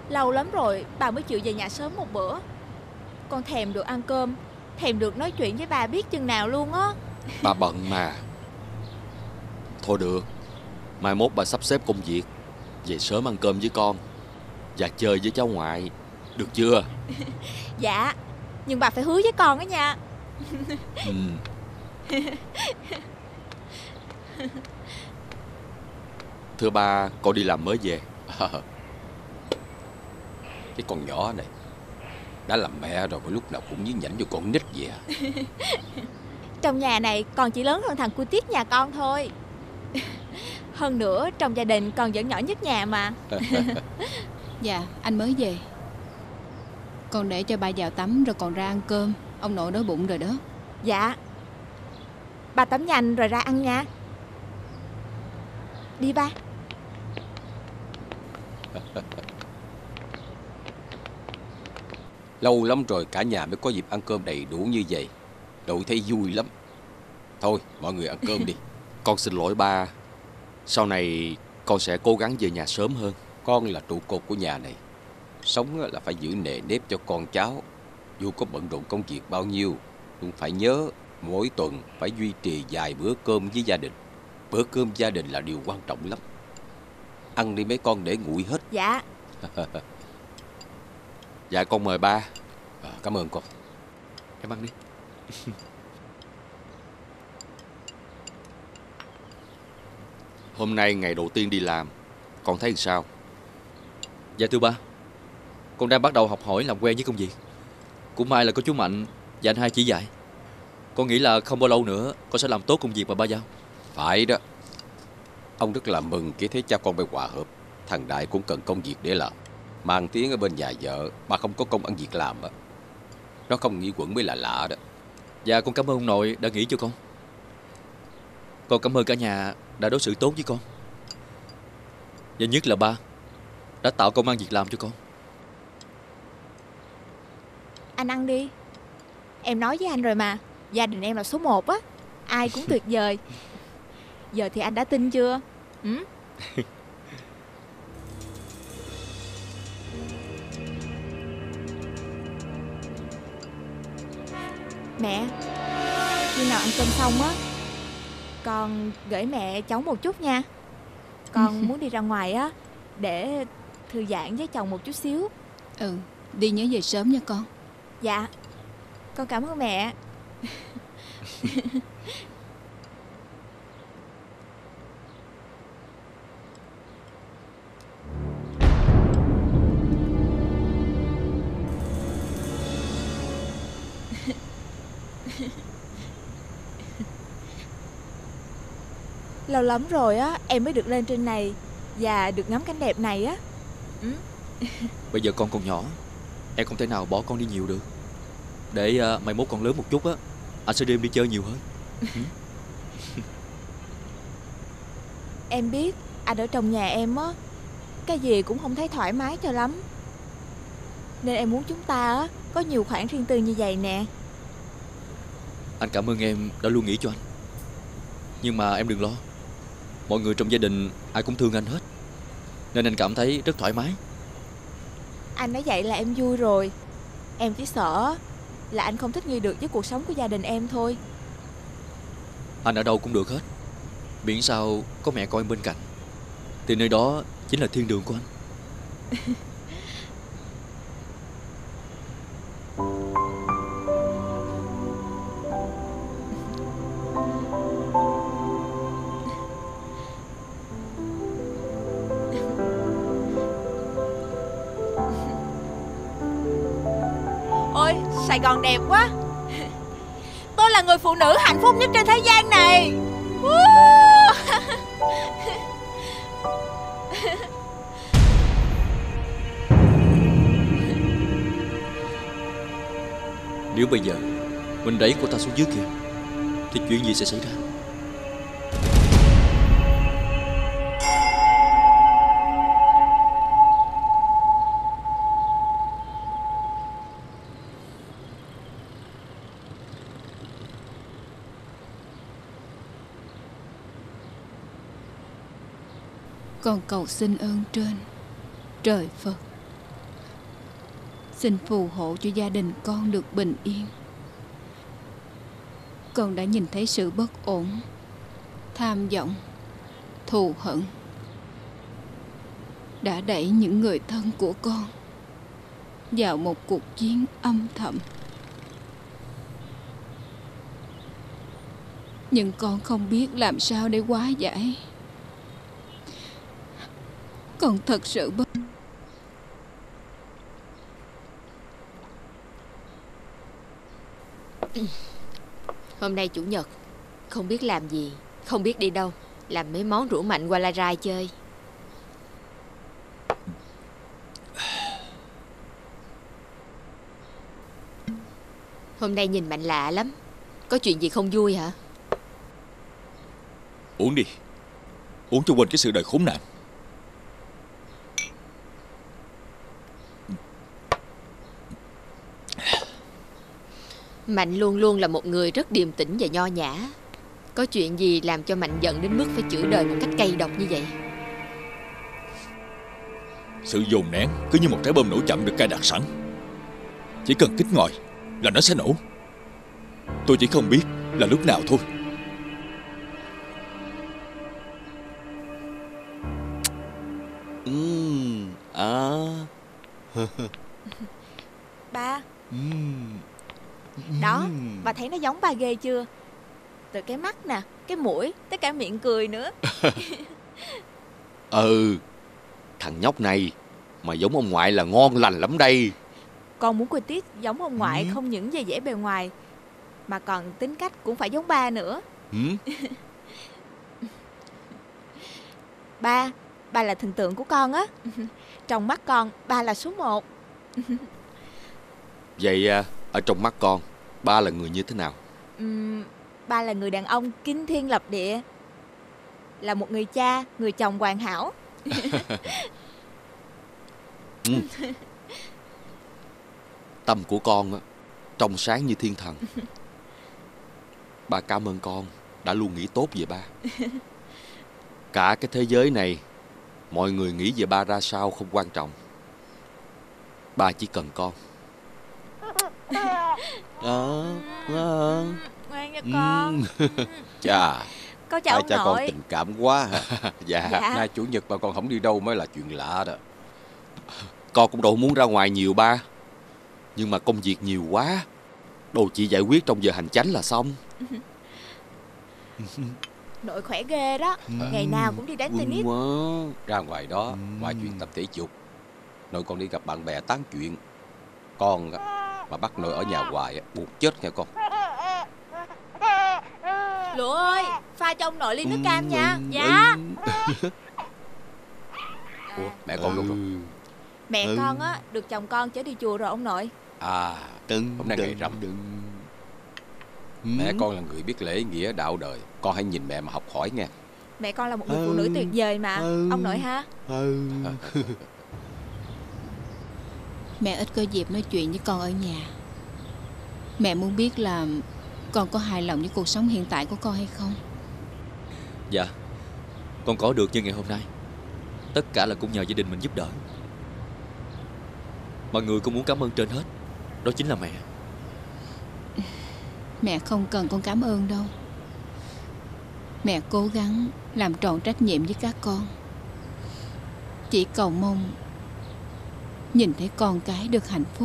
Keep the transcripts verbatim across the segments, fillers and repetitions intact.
Lâu lắm rồi bà mới chịu về nhà sớm một bữa. Con thèm được ăn cơm, thèm được nói chuyện với bà biết chừng nào luôn á. Bà bận mà. Thôi được, mai mốt bà sắp xếp công việc, về sớm ăn cơm với con và chơi với cháu ngoại, được chưa? Dạ, nhưng bà phải hứa với con đó nha. Ừ. Thưa ba, con đi làm mới về. À, cái con nhỏ này đã làm mẹ rồi mà lúc nào cũng nhí nhảnh cho con nít vậy à? Trong nhà này con chỉ lớn hơn thằng cu tít nhà con thôi. Hơn nữa trong gia đình con vẫn nhỏ nhất nhà mà. Dạ, anh mới về. Con để cho ba vào tắm rồi còn ra ăn cơm. Ông nội đói bụng rồi đó. Dạ. Ba tắm nhanh rồi ra ăn nha. Đi ba. Lâu lắm rồi cả nhà mới có dịp ăn cơm đầy đủ như vậy. Nội thấy vui lắm. Thôi mọi người ăn cơm đi. Con xin lỗi ba. Sau này con sẽ cố gắng về nhà sớm hơn. Con là trụ cột của nhà này. Sống là phải giữ nề nếp cho con cháu. Dù có bận rộn công việc bao nhiêu, cũng phải nhớ mỗi tuần phải duy trì vài bữa cơm với gia đình. Bữa cơm gia đình là điều quan trọng lắm. Ăn đi mấy con để nguội hết. Dạ. Dạ con mời ba. À, cảm ơn con. Em ăn đi. Hôm nay ngày đầu tiên đi làm, con thấy sao? Dạ thưa ba, con đang bắt đầu học hỏi làm quen với công việc. Cũng may là có chú Mạnh và anh hai chỉ dạy. Con nghĩ là không bao lâu nữa con sẽ làm tốt công việc mà ba giao. Phải đó. Ông rất là mừng khi thấy cha con bay hòa hợp. Thằng Đại cũng cần công việc để làm. Mang tiếng ở bên nhà vợ mà không có công ăn việc làm á, nó không nghĩ quẩn mới là lạ đó. Dạ con cảm ơn ông nội đã nghĩ cho con. Con cảm ơn cả nhà đã đối xử tốt với con. Và nhất là ba đã tạo công ăn việc làm cho con. Anh ăn đi. Em nói với anh rồi mà, gia đình em là số một á. Ai cũng tuyệt vời. Giờ thì anh đã tin chưa? Ừ? Mẹ, khi nào ăn cơm xong á, con gửi mẹ cháu một chút nha. Con muốn đi ra ngoài á, để thư giãn với chồng một chút xíu. Ừ, đi nhớ về sớm nha con. Dạ, con cảm ơn mẹ. Lâu lắm rồi á, em mới được lên trên này và được ngắm cảnh đẹp này á. Ừ. Bây giờ con còn nhỏ, em không thể nào bỏ con đi nhiều được. Để uh, mai mốt con lớn một chút á, anh sẽ đưa em đi chơi nhiều hơn. Ừ. Em biết anh ở trong nhà em á, cái gì cũng không thấy thoải mái cho lắm. Nên em muốn chúng ta á có nhiều khoảng riêng tư như vậy nè. Anh cảm ơn em đã luôn nghĩ cho anh. Nhưng mà em đừng lo, mọi người trong gia đình ai cũng thương anh hết, nên anh cảm thấy rất thoải mái. Anh nói vậy là em vui rồi. Em chỉ sợ là anh không thích nghi được với cuộc sống của gia đình em thôi. Anh ở đâu cũng được hết, miễn sao có mẹ con em bên cạnh, thì nơi đó chính là thiên đường của anh. Ôi, Sài Gòn đẹp quá. Tôi là người phụ nữ hạnh phúc nhất trên thế gian này. Nếu bây giờ mình đẩy cô ta xuống dưới kia thì chuyện gì sẽ xảy ra? Con cầu xin ơn trên trời Phật Xin phù hộ cho gia đình con được bình yên. Con đã nhìn thấy sự bất ổn, tham vọng, thù hận đã đẩy những người thân của con vào một cuộc chiến âm thầm. Nhưng con không biết làm sao để hóa giải. Con thật sự bất... Hôm nay chủ nhật, không biết làm gì, không biết đi đâu. Làm mấy món rủ Mạnh qua La Rai chơi. Hôm nay nhìn Mạnh lạ lắm. Có chuyện gì không vui hả? Uống đi, uống cho quên cái sự đời khốn nạn. Mạnh luôn luôn là một người rất điềm tĩnh và nho nhã. Có chuyện gì làm cho Mạnh giận đến mức phải chửi đời một cách cay độc như vậy? Sự dồn nén cứ như một trái bom nổ chậm được cài đặt sẵn. Chỉ cần kích ngòi là nó sẽ nổ. Tôi chỉ không biết là lúc nào thôi. Ừm, à. Ba. Đó, bà thấy nó giống ba ghê chưa? Từ cái mắt nè, cái mũi, tới cả miệng cười nữa. Ừ, thằng nhóc này mà giống ông ngoại là ngon lành lắm đây. Con muốn cô Tít giống ông ngoại Ừ. không những về vẻ bề ngoài mà còn tính cách cũng phải giống ba nữa. Ừ? Ba, ba là thần tượng của con á. Trong mắt con, ba là số một. Vậy à, ở trong mắt con, ba là người như thế nào? Ừm, ba là người đàn ông kinh thiên lập địa, là một người cha, người chồng hoàn hảo. Ừ. Tâm của con á, trong sáng như thiên thần. Ba cảm ơn con đã luôn nghĩ tốt về ba. Cả cái thế giới này, mọi người nghĩ về ba ra sao không quan trọng. Ba chỉ cần con. À, à. Ngoan nha con. Chà, Con chào hai ông cha con nội. tình cảm quá hả? Dạ, Dạ. Nay chủ nhật mà con không đi đâu mới là chuyện lạ đó. con cũng đâu muốn ra ngoài nhiều ba. Nhưng mà công việc nhiều quá, đồ chỉ giải quyết trong giờ hành chánh là xong. Nội khỏe ghê đó. Ngày nào cũng đi đánh tennis. Quá. Ra ngoài đó, ngoài chuyện tập thể dục, nội con đi gặp bạn bè tán chuyện. Con á, mà bắt nội ở nhà hoài á, buồn chết nha con. Lụa ơi, pha cho ông nội ly nước cam nha. Ừ, Dạ. Ủa, mẹ con đâu rồi? Mẹ Ừ. con á, được chồng con chở đi chùa rồi ông nội. À, Đừng, hôm nay ngày đừng, rằm. đừng. Mẹ Ừ. con là người biết lễ nghĩa đạo đời. Con hãy nhìn mẹ mà học hỏi nha. Mẹ con là một người Ừ. phụ nữ tuyệt vời mà. Ừ. Ông nội ha. Ừ. Mẹ ít có dịp nói chuyện với con ở nhà. Mẹ muốn biết là con có hài lòng với cuộc sống hiện tại của con hay không. Dạ, con có được như ngày hôm nay. Tất cả là cũng nhờ gia đình mình giúp đỡ. Mọi người cũng muốn cảm ơn trên hết. Đó chính là mẹ. Mẹ không cần con cảm ơn đâu. Mẹ cố gắng làm trọn trách nhiệm với các con. Chỉ cầu mong nhìn thấy con cái được hạnh phúc.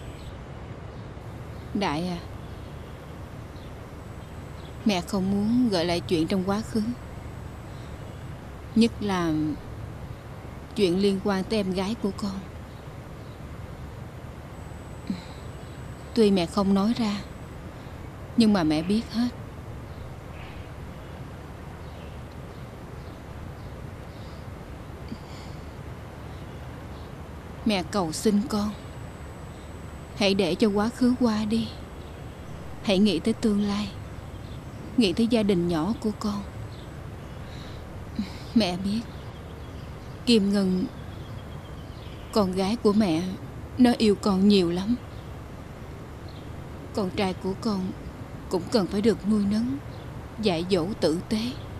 Đại à, mẹ không muốn gợi lại chuyện trong quá khứ, nhất là chuyện liên quan tới em gái của con. Tuy mẹ không nói ra, nhưng mà mẹ biết hết. Mẹ cầu xin con, hãy để cho quá khứ qua đi. Hãy nghĩ tới tương lai, nghĩ tới gia đình nhỏ của con. Mẹ biết Kim Ngân, con gái của mẹ, nó yêu con nhiều lắm. Con trai của con cũng cần phải được nuôi nấng, dạy dỗ tử tế.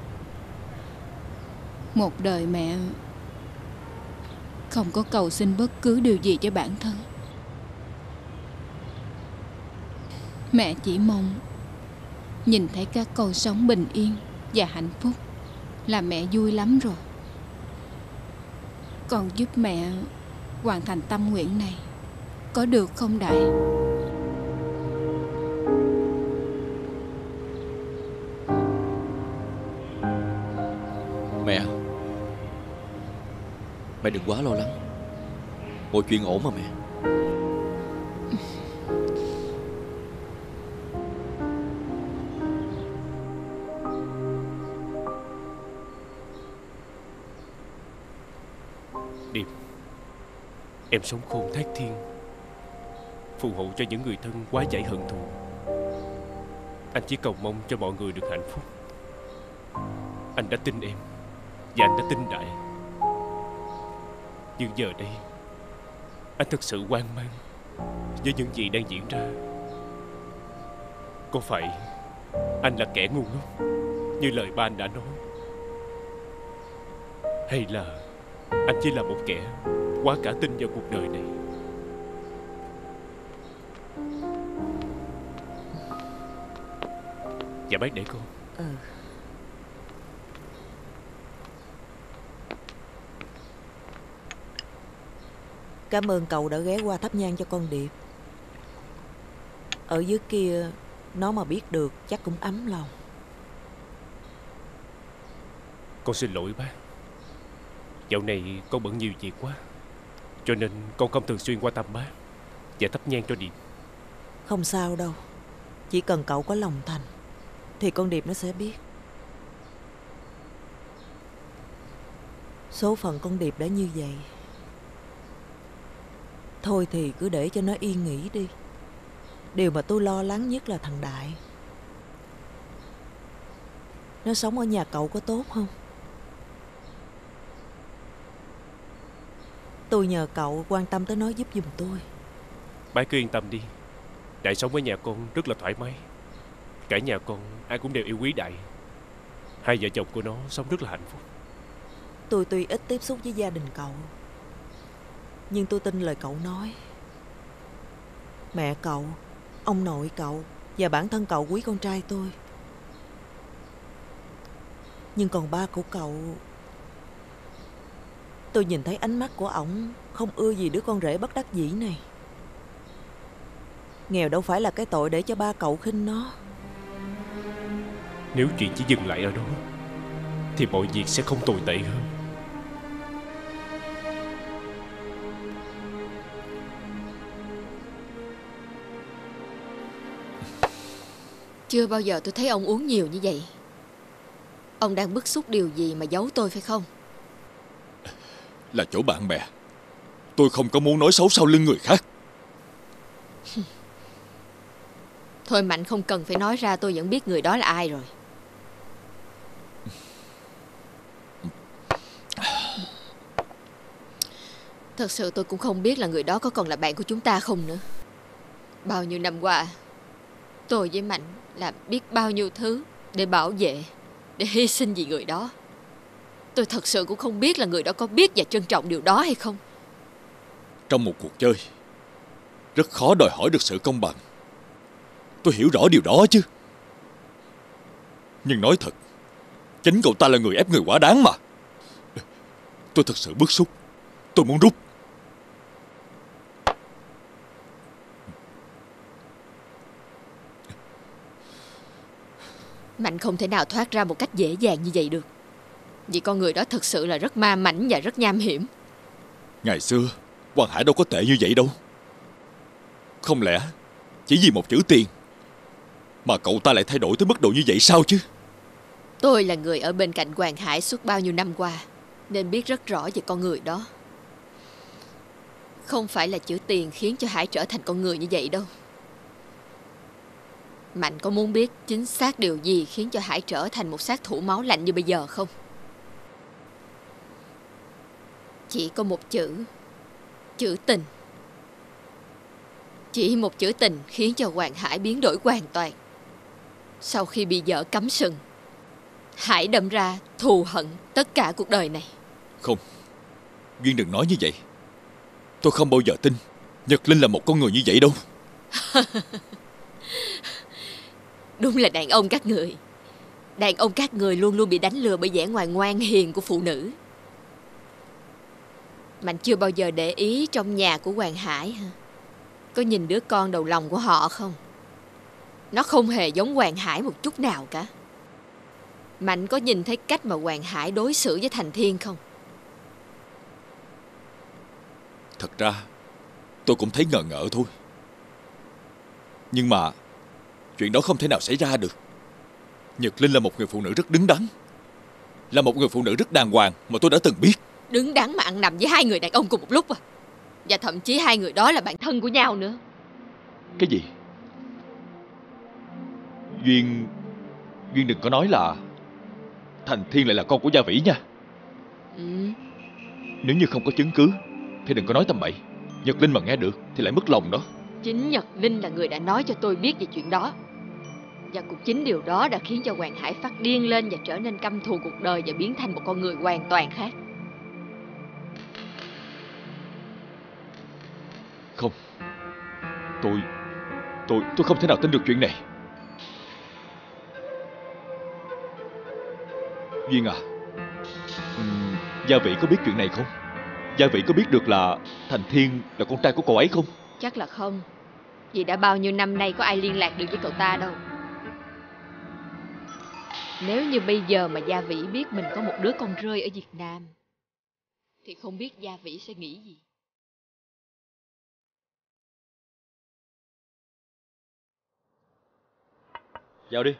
Một đời mẹ không có cầu xin bất cứ điều gì cho bản thân. Mẹ chỉ mong nhìn thấy các con sống bình yên và hạnh phúc là mẹ vui lắm rồi. Con giúp mẹ hoàn thành tâm nguyện này có được không Đại? Mẹ, mẹ đừng quá lo lắng. Mọi chuyện ổn mà mẹ. Điệp, em sống khôn thác thiên, phù hộ cho những người thân quá giải hận thù. Anh chỉ cầu mong cho mọi người được hạnh phúc. Anh đã tin em và anh đã tin Đại. Nhưng giờ đây anh thật sự hoang mang với những gì đang diễn ra. Có phải anh là kẻ ngu ngốc như lời ba anh đã nói, hay là anh chỉ là một kẻ quá cả tin vào cuộc đời này? Dạ bác để con. Ừ. Cảm ơn cậu đã ghé qua thắp nhang cho con Điệp. Ở dưới kia nó mà biết được chắc cũng ấm lòng. Con xin lỗi bác. Dạo này con bận nhiều việc quá, cho nên con không thường xuyên qua thăm bác và thắp nhang cho Điệp. Không sao đâu. Chỉ cần cậu có lòng thành thì con Điệp nó sẽ biết. Số phận con Điệp đã như vậy. Thôi thì cứ để cho nó yên nghỉ đi. Điều mà tôi lo lắng nhất là thằng Đại. Nó sống ở nhà cậu có tốt không? Tôi nhờ cậu quan tâm tới nó giúp giùm tôi. Bác cứ yên tâm đi. Đại sống với nhà con rất là thoải mái. Cả nhà con ai cũng đều yêu quý Đại. Hai vợ chồng của nó sống rất là hạnh phúc. Tôi tuy ít tiếp xúc với gia đình cậu, nhưng tôi tin lời cậu nói. Mẹ cậu, ông nội cậu và bản thân cậu quý con trai tôi. Nhưng còn ba của cậu, tôi nhìn thấy ánh mắt của ổng không ưa gì đứa con rể bất đắc dĩ này. Nghèo đâu phải là cái tội để cho ba cậu khinh nó. Nếu chuyện chỉ dừng lại ở đó thì mọi việc sẽ không tồi tệ hơn. Chưa bao giờ tôi thấy ông uống nhiều như vậy. Ông đang bức xúc điều gì mà giấu tôi phải không? Là chỗ bạn bè. Tôi không có muốn nói xấu sau lưng người khác. Thôi Mạnh không cần phải nói ra, tôi vẫn biết người đó là ai rồi. Thật sự tôi cũng không biết là người đó có còn là bạn của chúng ta không nữa. Bao nhiêu năm qua, tôi với Mạnh làm biết bao nhiêu thứ để bảo vệ, để hy sinh vì người đó. Tôi thật sự cũng không biết là người đó có biết và trân trọng điều đó hay không. Trong một cuộc chơi, rất khó đòi hỏi được sự công bằng. Tôi hiểu rõ điều đó chứ. Nhưng nói thật, chính cậu ta là người ép người quá đáng mà. Tôi thật sự bức xúc. Tôi muốn rút. Mạnh không thể nào thoát ra một cách dễ dàng như vậy được. Vì con người đó thật sự là rất ma mãnh và rất nham hiểm. Ngày xưa Quang Hải đâu có tệ như vậy đâu. Không lẽ chỉ vì một chữ tiền mà cậu ta lại thay đổi tới mức độ như vậy sao chứ? Tôi là người ở bên cạnh Quang Hải suốt bao nhiêu năm qua, nên biết rất rõ về con người đó. Không phải là chữ tiền khiến cho Hải trở thành con người như vậy đâu. Mạnh có muốn biết chính xác điều gì khiến cho Hải trở thành một sát thủ máu lạnh như bây giờ không? Chỉ có một chữ. Chữ tình. Chỉ một chữ tình khiến cho Hoàng Hải biến đổi hoàn toàn. Sau khi bị vợ cắm sừng, Hải đâm ra thù hận tất cả cuộc đời này. Không, Duyên đừng nói như vậy. Tôi không bao giờ tin Nhật Linh là một con người như vậy đâu. Đúng là đàn ông các người. Đàn ông các người luôn luôn bị đánh lừa bởi vẻ ngoài ngoan hiền của phụ nữ. Mạnh chưa bao giờ để ý trong nhà của Hoàng Hải hả? Có nhìn đứa con đầu lòng của họ không? Nó không hề giống Hoàng Hải một chút nào cả. Mạnh có nhìn thấy cách mà Hoàng Hải đối xử với Thành Thiên không? Thật ra tôi cũng thấy ngờ ngợ thôi. Nhưng mà chuyện đó không thể nào xảy ra được. Nhật Linh là một người phụ nữ rất đứng đắn, là một người phụ nữ rất đàng hoàng mà tôi đã từng biết. Đứng đắn mà ăn nằm với hai người đàn ông cùng một lúc à? Và thậm chí hai người đó là bạn thân của nhau nữa. Cái gì? Duyên Duyên đừng có nói là Thành Thiên lại là con của Gia Vĩ nha. Ừ. Nếu như không có chứng cứ thì đừng có nói tầm bậy. Nhật Linh mà nghe được thì lại mất lòng đó. Chính Nhật Linh là người đã nói cho tôi biết về chuyện đó. Và cũng chính điều đó đã khiến cho Hoàng Hải phát điên lên và trở nên căm thù cuộc đời và biến thành một con người hoàn toàn khác. Không, Tôi Tôi Tôi không thể nào tin được chuyện này. Duyên à, uhm, Gia Vĩ có biết chuyện này không? Gia Vĩ có biết được là Thành Thiên là con trai của cậu ấy không? Chắc là không. Vì đã bao nhiêu năm nay có ai liên lạc được với cậu ta đâu. Nếu như bây giờ mà Gia Vĩ biết mình có một đứa con rơi ở Việt Nam thì không biết Gia Vĩ sẽ nghĩ gì. Vào đi.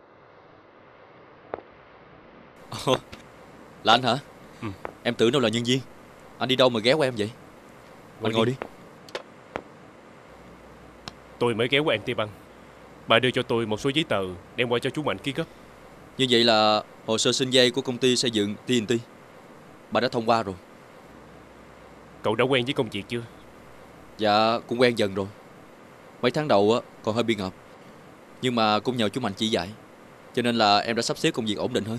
Ồ, là anh hả? Ừ. Em tưởng đâu là nhân viên. Anh đi đâu mà ghé qua em vậy? Anh ngồi đi. đi Tôi mới ghé qua em Tây Băng. Bà đưa cho tôi một số giấy tờ đem qua cho chú Mạnh ký gấp. Như vậy là hồ sơ xin vay của công ty xây dựng tê en tê bà đã thông qua rồi. Cậu đã quen với công việc chưa? Dạ cũng quen dần rồi. Mấy tháng đầu á còn hơi bị ngợp, nhưng mà cũng nhờ chú Mạnh chỉ dạy, cho nên là em đã sắp xếp công việc ổn định hơn.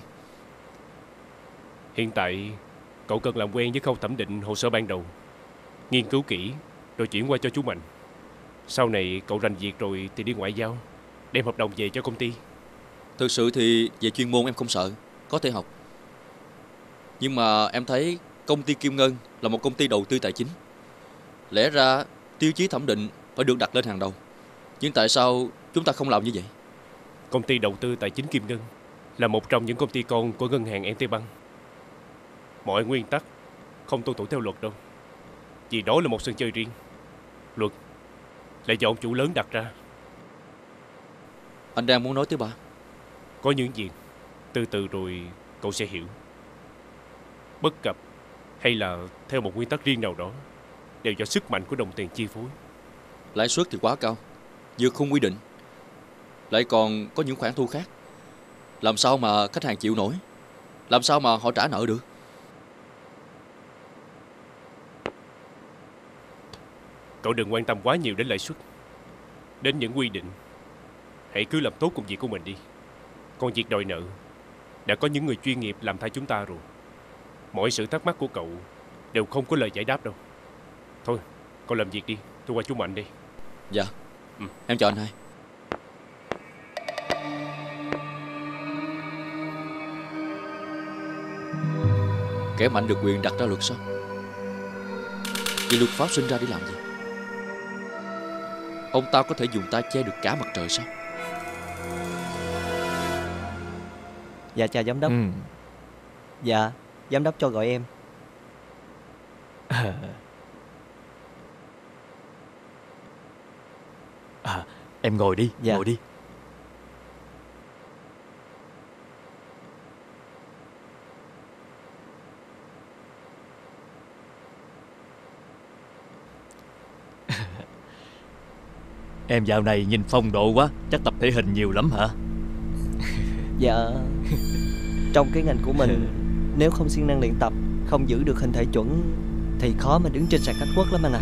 Hiện tại cậu cần làm quen với khâu thẩm định hồ sơ ban đầu, nghiên cứu kỹ rồi chuyển qua cho chú Mạnh. Sau này cậu rành việc rồi thì đi ngoại giao, đem hợp đồng về cho công ty. Thực sự thì về chuyên môn em không sợ, có thể học. Nhưng mà em thấy công ty Kim Ngân là một công ty đầu tư tài chính. Lẽ ra tiêu chí thẩm định phải được đặt lên hàng đầu. Nhưng tại sao chúng ta không làm như vậy? Công ty đầu tư tài chính Kim Ngân là một trong những công ty con của ngân hàng en tê Bank. Mọi nguyên tắc không tuân thủ theo luật đâu, vì đó là một sân chơi riêng. Luật là do ông chủ lớn đặt ra. Anh đang muốn nói tới ba. Có những việc từ từ rồi cậu sẽ hiểu. Bất cập hay là theo một nguyên tắc riêng nào đó đều do sức mạnh của đồng tiền chi phối. Lãi suất thì quá cao, vượt khung quy định, lại còn có những khoản thu khác. Làm sao mà khách hàng chịu nổi? Làm sao mà họ trả nợ được? Cậu đừng quan tâm quá nhiều đến lãi suất, đến những quy định. Hãy cứ làm tốt công việc của mình đi. Còn việc đòi nợ đã có những người chuyên nghiệp làm thay chúng ta rồi. Mọi sự thắc mắc của cậu đều không có lời giải đáp đâu. Thôi, cậu làm việc đi, tôi qua chú Mạnh đi. Dạ. Ừ. Em chào anh hai. Kẻ mạnh được quyền đặt ra luật sao? Vì luật pháp sinh ra để làm gì? Ông ta có thể dùng tay che được cả mặt trời sao? Dạ chào giám đốc. Ừ. Dạ, giám đốc cho gọi em. À, à, em ngồi đi, dạ. ngồi đi. Em dạo này nhìn phong độ quá, chắc tập thể hình nhiều lắm hả? Dạ, trong cái ngành của mình, nếu không siêng năng luyện tập, không giữ được hình thể chuẩn thì khó mà đứng trên sàn catwalk lắm anh ạ.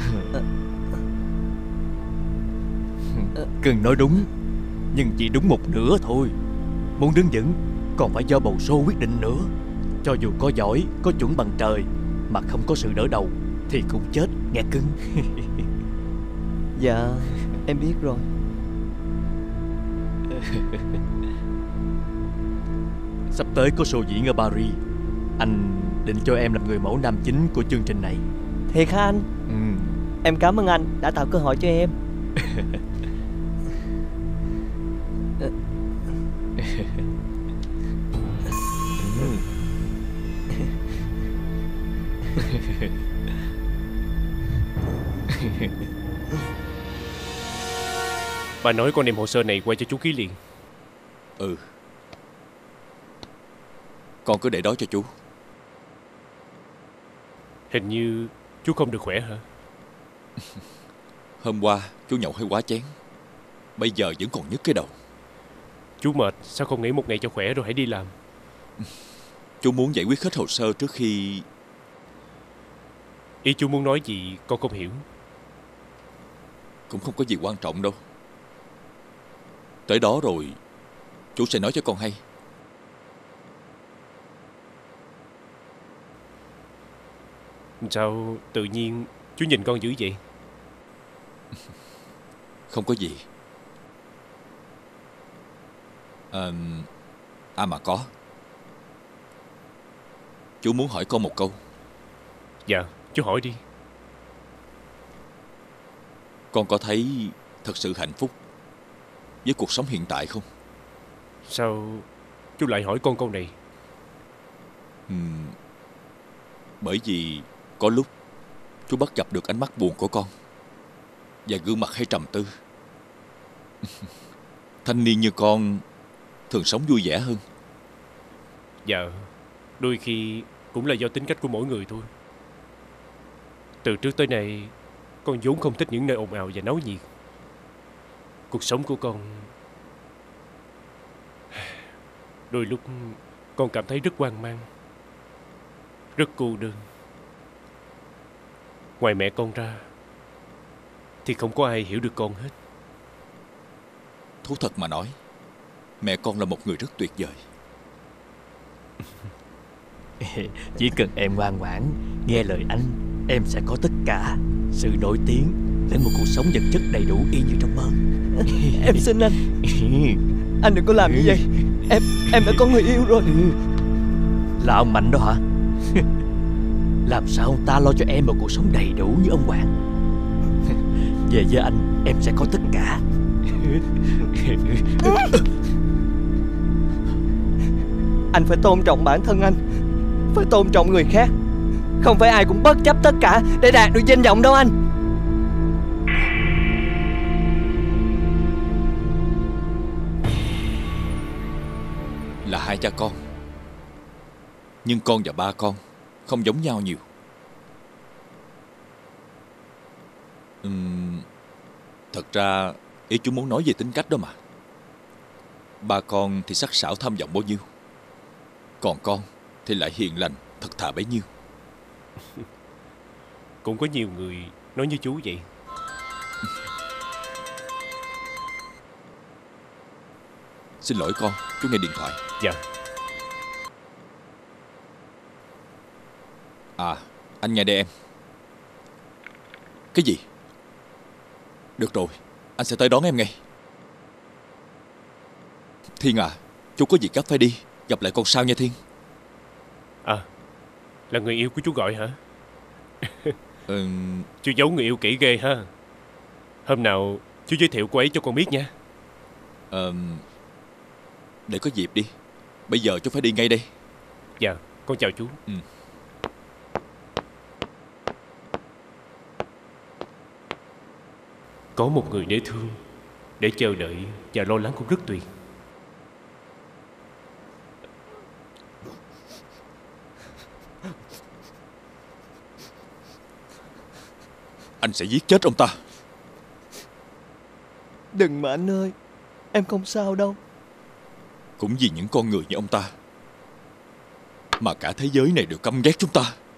À. Cưng nói đúng, nhưng chỉ đúng một nửa thôi. Muốn đứng vững còn phải do bầu sô quyết định nữa. Cho dù có giỏi, có chuẩn bằng trời, mà không có sự đỡ đầu thì cũng chết, nghe cưng. Dạ, em biết rồi. Sắp tới có show diễn ở Paris. Anh định cho em làm người mẫu nam chính của chương trình này. Thiệt hả anh? Ừ. Em cảm ơn anh đã tạo cơ hội cho em. Bà nói con đem hồ sơ này qua cho chú ký liền. Ừ. Con cứ để đó cho chú. Hình như chú không được khỏe hả? Hôm qua chú nhậu hơi quá chén, bây giờ vẫn còn nhức cái đầu. Chú mệt, sao không nghỉ một ngày cho khỏe rồi hãy đi làm? Chú muốn giải quyết hết hồ sơ trước khi... Ý chú muốn nói gì con không hiểu. Cũng không có gì quan trọng đâu. Tới đó rồi chú sẽ nói cho con hay. Sao tự nhiên chú nhìn con dữ vậy? Không có gì. À, à mà có. Chú muốn hỏi con một câu. Dạ, chú hỏi đi. Con có thấy thật sự hạnh phúc với cuộc sống hiện tại không? Sao chú lại hỏi con câu này? Uhm, bởi vì có lúc chú bắt gặp được ánh mắt buồn của con và gương mặt hay trầm tư. Thanh niên như con thường sống vui vẻ hơn. Dạ, đôi khi cũng là do tính cách của mỗi người thôi. Từ trước tới nay con vốn không thích những nơi ồn ào và náo nhiệt. Cuộc sống của con đôi lúc con cảm thấy rất hoang mang, rất cô đơn. Ngoài mẹ con ra thì không có ai hiểu được con hết. Thú thật mà nói, mẹ con là một người rất tuyệt vời. Chỉ cần em ngoan ngoãn nghe lời anh, em sẽ có tất cả: sự nổi tiếng đến một cuộc sống vật chất đầy đủ y như trong mơ. Em xin anh, anh đừng có làm như vậy. Em em đã có người yêu rồi. Là ông Mạnh đó hả? Làm sao ông ta lo cho em một cuộc sống đầy đủ như ông Hoàng? Về với anh, em sẽ có tất cả. Anh phải tôn trọng bản thân anh, phải tôn trọng người khác. Không phải ai cũng bất chấp tất cả để đạt được danh vọng đâu anh. Là hai cha con, nhưng con và ba con không giống nhau nhiều. uhm, Thật ra ý chú muốn nói về tính cách đó mà. Ba con thì sắc sảo tham vọng bao nhiêu, còn con thì lại hiền lành thật thà bấy nhiêu. Cũng có nhiều người nói như chú vậy. Xin lỗi con, chú nghe điện thoại. Dạ. À, anh nghe đây em. Cái gì? Được rồi, anh sẽ tới đón em ngay. Thiên à, chú có việc gấp phải đi. Gặp lại con sau nha Thiên. À, là người yêu của chú gọi hả? ừ... Chú giấu người yêu kỹ ghê ha. Hôm nào chú giới thiệu cô ấy cho con biết nha. Ờ... Để có dịp đi. Bây giờ chú phải đi ngay đây. Dạ, con chào chú. Ừ. Có một người để thương, để chờ đợi và lo lắng cũng rất tuyệt. Anh sẽ giết chết ông ta. Đừng mà anh ơi, em không sao đâu. Cũng vì những con người như ông ta mà cả thế giới này đều căm ghét chúng ta.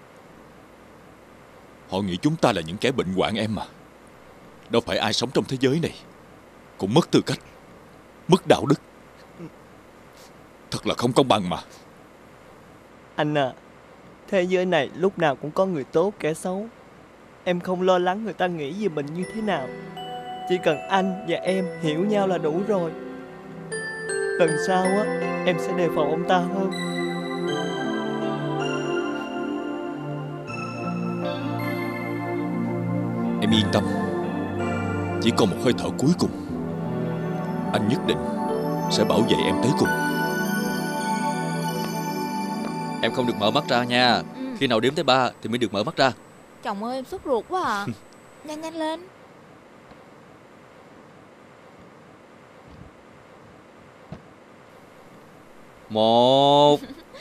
Họ nghĩ chúng ta là những kẻ bệnh hoạn em mà. Đâu phải ai sống trong thế giới này cũng mất tư cách, mất đạo đức. Thật là không công bằng mà. Anh à, thế giới này lúc nào cũng có người tốt kẻ xấu. Em không lo lắng người ta nghĩ về mình như thế nào. Chỉ cần anh và em hiểu nhau là đủ rồi. Lần sau á, em sẽ đề phòng ông ta hơn. Em yên tâm, chỉ còn một hơi thở cuối cùng, anh nhất định sẽ bảo vệ em tới cùng. Em không được mở mắt ra nha. Ừ. Khi nào đếm tới ba thì mới được mở mắt ra. Chồng ơi, em sốt ruột quá à. Nhanh nhanh lên. Một,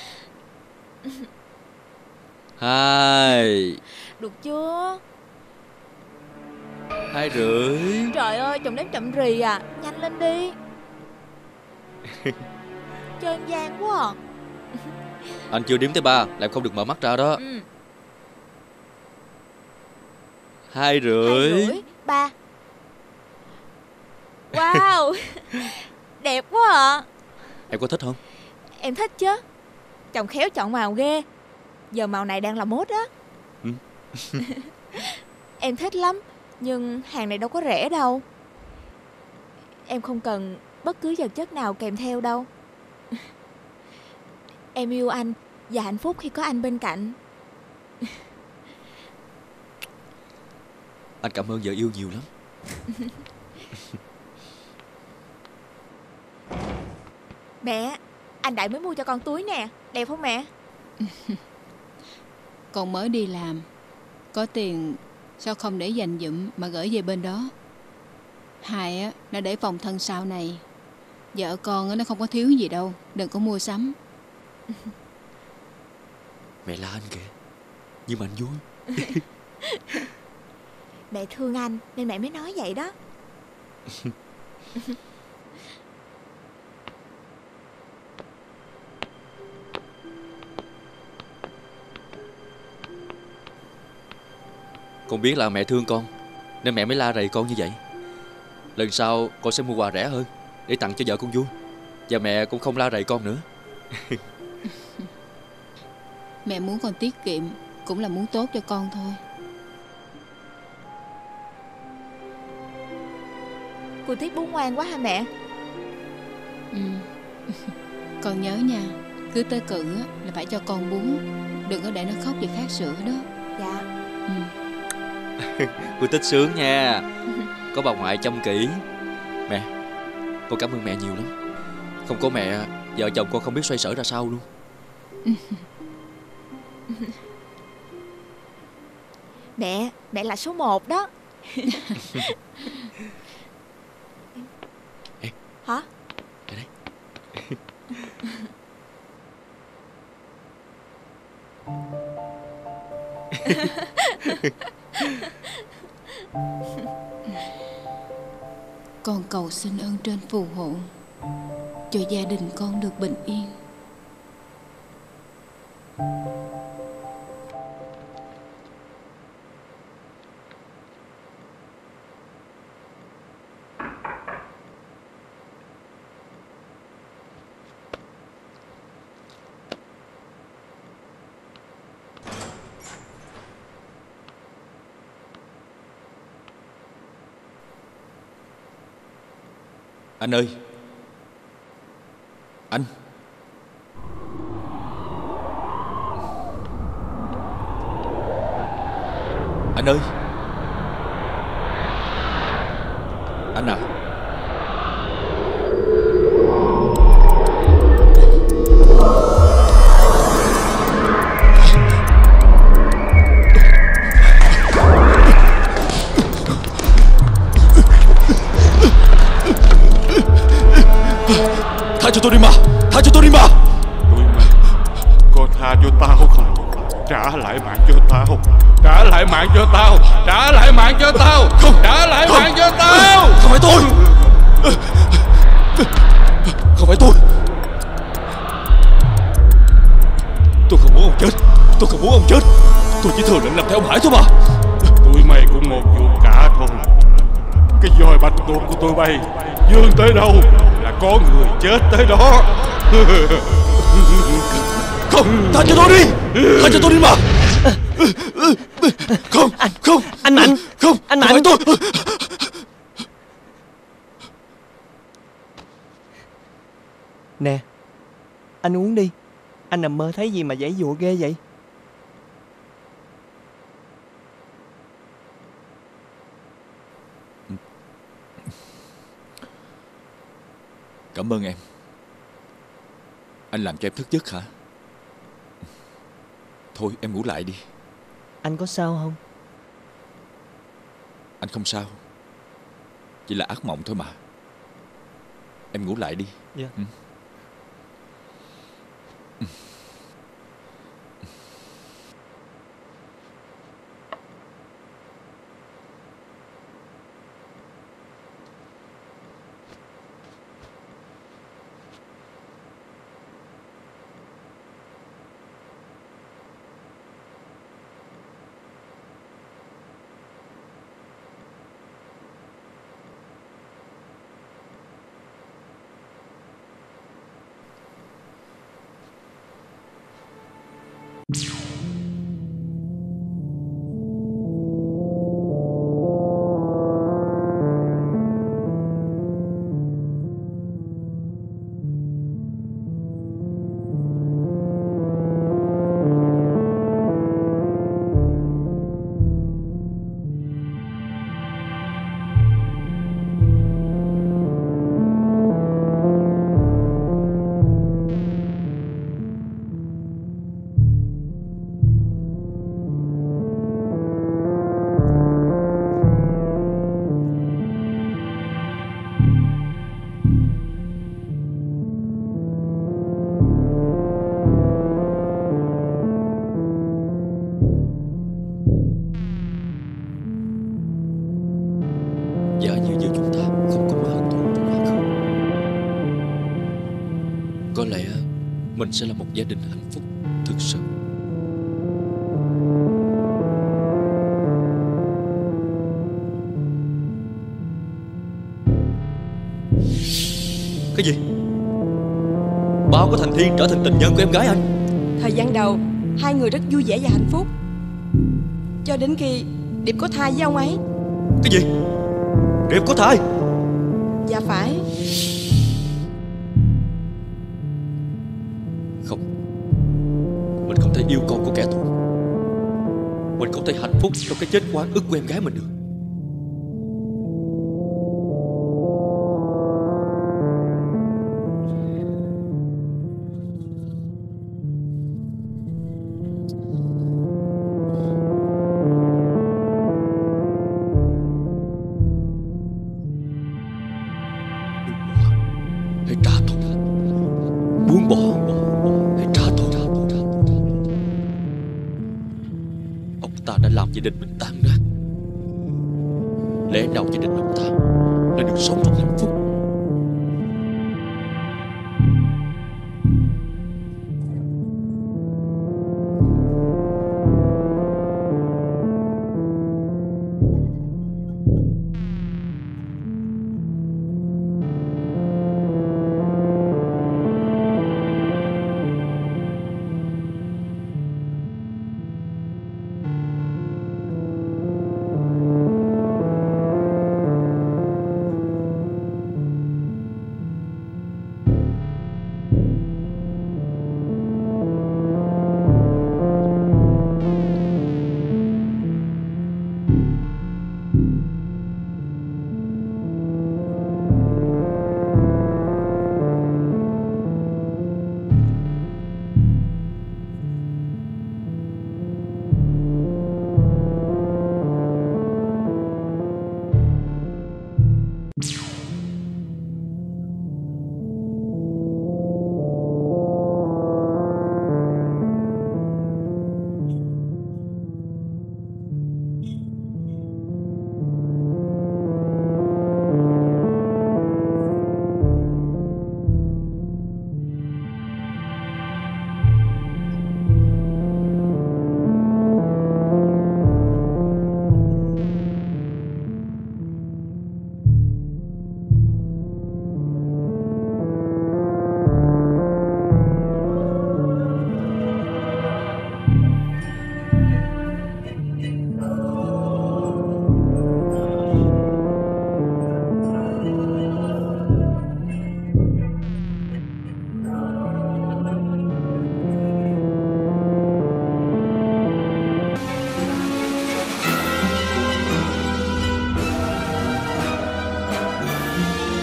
hai, Được chưa? hai rưỡi. Trời ơi, chồng đếm chậm rì à. Nhanh lên đi. Chơi ăn gian quá à. Anh chưa đếm tới ba là em không được mở mắt ra đó. Ừ. Hai rưỡi. Hai rưỡi. Ba. Wow. Đẹp quá à. Em có thích không? Em thích chứ. Chồng khéo chọn màu ghê. Giờ màu này đang là mốt á. Ừ. Em thích lắm. Nhưng hàng này đâu có rẻ đâu. Em không cần bất cứ vật chất nào kèm theo đâu. Em yêu anh và hạnh phúc khi có anh bên cạnh. Anh cảm ơn vợ yêu nhiều lắm. Mẹ, anh Đại mới mua cho con túi nè. Đẹp không mẹ? Con mới đi làm, có tiền sao không để dành dụm mà gửi về bên đó. Hai á, nó để phòng thân sau này. Vợ con á, nó không có thiếu gì đâu. Đừng có mua sắm. Mẹ la anh kìa. Nhưng mà anh vui. Mẹ thương anh nên mẹ mới nói vậy đó. Con biết là mẹ thương con nên mẹ mới la rầy con như vậy. Lần sau con sẽ mua quà rẻ hơn để tặng cho vợ con vui. Và mẹ cũng không la rầy con nữa. Mẹ muốn con tiết kiệm cũng là muốn tốt cho con thôi. Cô Tiết bú ngoan quá hả mẹ? Ừ. Con nhớ nha, cứ tới cự á, là phải cho con bú. Đừng có để nó khóc vì khát sữa đó. Dạ. Ừ. Cô Tích sướng nha. Có bà ngoại chăm kỹ. Mẹ, con cảm ơn mẹ nhiều lắm. Không có mẹ, vợ chồng con không biết xoay sở ra sao luôn. Mẹ, mẹ là số một đó. Ê, hả? Đây đây. Con cầu xin ơn trên phù hộ cho gia đình con được bình yên. Anh ơi. Anh. Anh ơi. Anh à. Tha cho tôi đi mà. Tha cho tôi đi mà. Tụi mày, có tha cho tao không? Trả lại mạng cho tao. Trả lại mạng cho tao. Trả lại mạng cho tao. Không. Trả lại Không. mạng cho tao. Không phải tôi. Không phải tôi. Tôi không muốn ông chết. Tôi không muốn ông chết. Tôi chỉ thừa nhận làm theo ông Hải thôi mà. Tụi mày cũng một vụ cả thôi. Cái voi bạch tuộc của tụi bay vươn tới đâu là có người chết tới đó. Không, tha cho tôi đi. Tha cho tôi đi mà. Không, anh, không. Anh Mạnh. Không, anh Mạnh. Mạnh. Không phải tôi. nằm mơ thấy gì mà giãy giụa ghê vậy? Cảm ơn em. Anh làm cho em thức giấc hả? Thôi em ngủ lại đi. Anh có sao không? Anh không sao. Chỉ là ác mộng thôi mà. Em ngủ lại đi. Dạ. Ừ. Giả như giữa chúng ta không có mối hận thù trong quá khứ, có lẽ mình sẽ là một gia đình hạnh phúc thực sự. Cái gì? Bao có Thành Thiên trở thành tình nhân của em gái anh? Thời gian đầu hai người rất vui vẻ và hạnh phúc, cho đến khi Điệp có thai với ông ấy. Cái gì? Điệp có thai? Dạ phải. Không, mình không thể yêu con của kẻ thù. Mình không thể hạnh phúc trong cái chết oan ức của em gái mình được. Hãy trả thù, buông bỏ, hãy trả thù. Ông ta đã làm gia đình mình tan nát. Lẽ nào gia đình ông ta đã được sống trong hạnh phúc?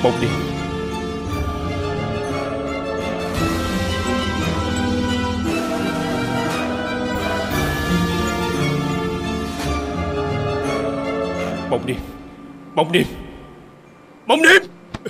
Một đi. Bóng đêm. Bóng đêm. Bóng đêm.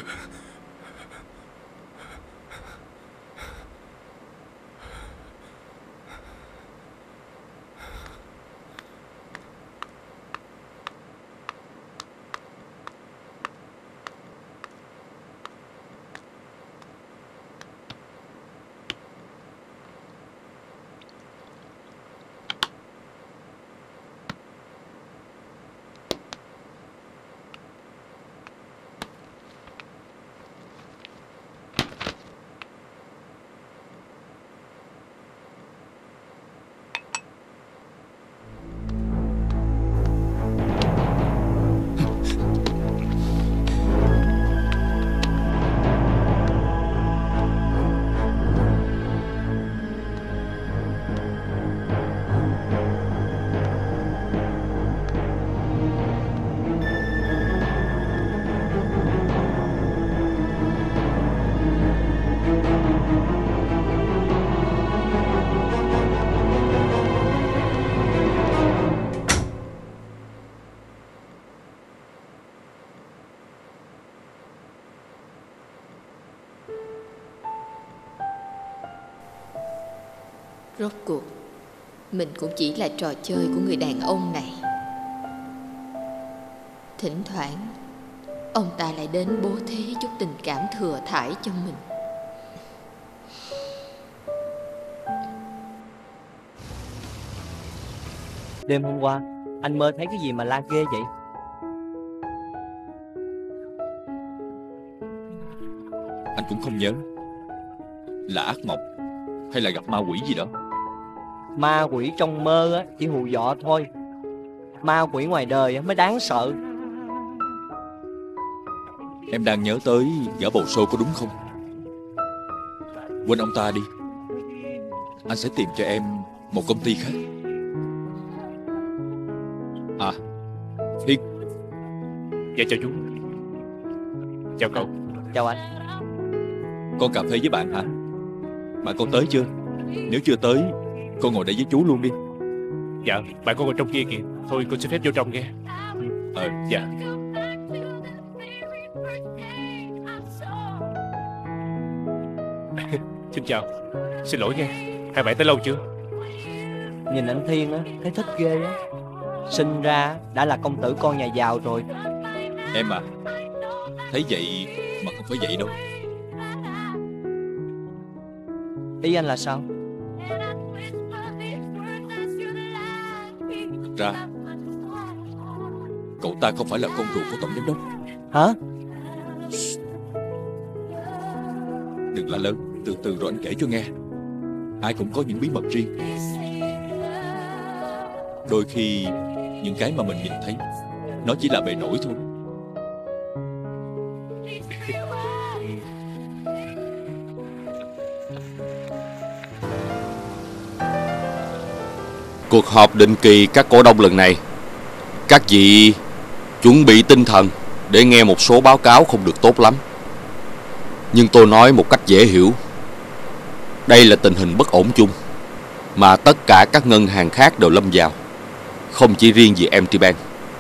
Rốt cuộc mình cũng chỉ là trò chơi của người đàn ông này. Thỉnh thoảng ông ta lại đến bố thí chút tình cảm thừa thãi cho mình. Đêm hôm qua anh mơ thấy cái gì mà la ghê vậy? Anh cũng không nhớ. Là ác mộng hay là gặp ma quỷ gì đó? Ma quỷ trong mơ á chỉ hù dọa thôi. Ma quỷ ngoài đời á mới đáng sợ. Em đang nhớ tới gã bầu sô có đúng không? Quên ông ta đi. Anh sẽ tìm cho em một công ty khác. À, Thiên. Dạ chào chú. Chào cậu. Chào anh. Con cà phê với bạn hả? Bạn con tới chưa? Nếu chưa tới, con ngồi đây với chú luôn đi. Dạ, bạn con ngồi trong kia kìa. Thôi con xin phép vô trong nghe. Ờ, dạ. Xin chào. Xin lỗi nghe. Hai bạn tới lâu chưa? Nhìn anh Thiên á, thấy thích ghê á. Sinh ra đã là công tử con nhà giàu rồi. Em à, thấy vậy mà không phải vậy đâu. Ý anh là sao? Thật ra cậu ta không phải là con ruột của tổng giám đốc. Hả? Đừng la lớn, từ từ rồi anh kể cho nghe. Ai cũng có những bí mật riêng. Đôi khi những cái mà mình nhìn thấy nó chỉ là bề nổi thôi. Cuộc họp định kỳ các cổ đông lần này, các vị chuẩn bị tinh thần để nghe một số báo cáo không được tốt lắm. Nhưng tôi nói một cách dễ hiểu. Đây là tình hình bất ổn chung mà tất cả các ngân hàng khác đều lâm vào, không chỉ riêng gì em tê Bank.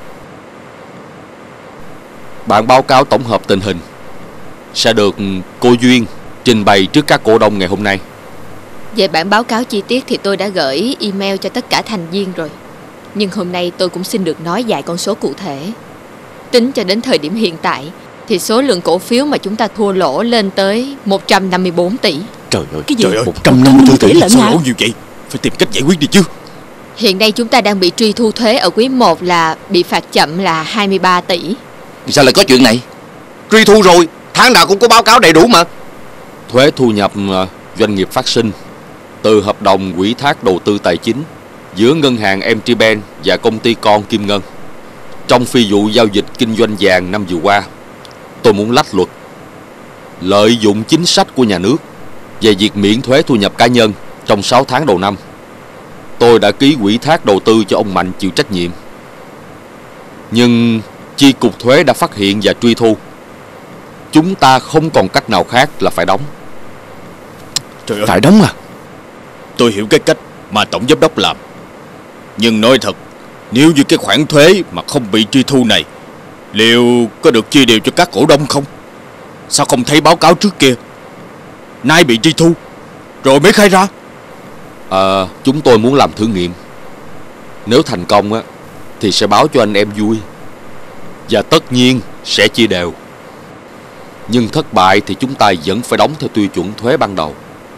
Bản báo cáo tổng hợp tình hình sẽ được cô Duyên trình bày trước các cổ đông ngày hôm nay. Về bản báo cáo chi tiết thì tôi đã gửi email cho tất cả thành viên rồi. Nhưng hôm nay tôi cũng xin được nói vài con số cụ thể. Tính cho đến thời điểm hiện tại thì số lượng cổ phiếu mà chúng ta thua lỗ lên tới một trăm năm mươi tư tỷ. Trời ơi, Cái gì? trời ơi, một trăm năm mươi tư tỷ lận sao hả? lỗ nhiều vậy? Phải tìm cách giải quyết đi chứ. Hiện nay chúng ta đang bị truy thu thuế ở quý một là bị phạt chậm là hai mươi ba tỷ. Sao lại có chuyện này? Truy thu rồi, tháng nào cũng có báo cáo đầy đủ mà. Thuế thu nhập doanh nghiệp phát sinh từ hợp đồng ủy thác đầu tư tài chính giữa ngân hàng em tê Bank và công ty con Kim Ngân. Trong phi vụ giao dịch kinh doanh vàng năm vừa qua, tôi muốn lách luật, lợi dụng chính sách của nhà nước về việc miễn thuế thu nhập cá nhân trong sáu tháng đầu năm. Tôi đã ký ủy thác đầu tư cho ông Mạnh chịu trách nhiệm. Nhưng chi cục thuế đã phát hiện và truy thu. chúng ta không còn cách nào khác là phải đóng. Trời ơi, Phải đóng à? tôi hiểu cái cách mà tổng giám đốc làm. Nhưng nói thật, nếu như cái khoản thuế mà không bị truy thu này, liệu có được chia đều cho các cổ đông không? Sao không thấy báo cáo trước kia? Nay bị truy thu rồi mới khai ra. À, chúng tôi muốn làm thử nghiệm. Nếu thành công á thì sẽ báo cho anh em vui, và tất nhiên sẽ chia đều. Nhưng thất bại thì chúng ta vẫn phải đóng theo tiêu chuẩn thuế ban đầu.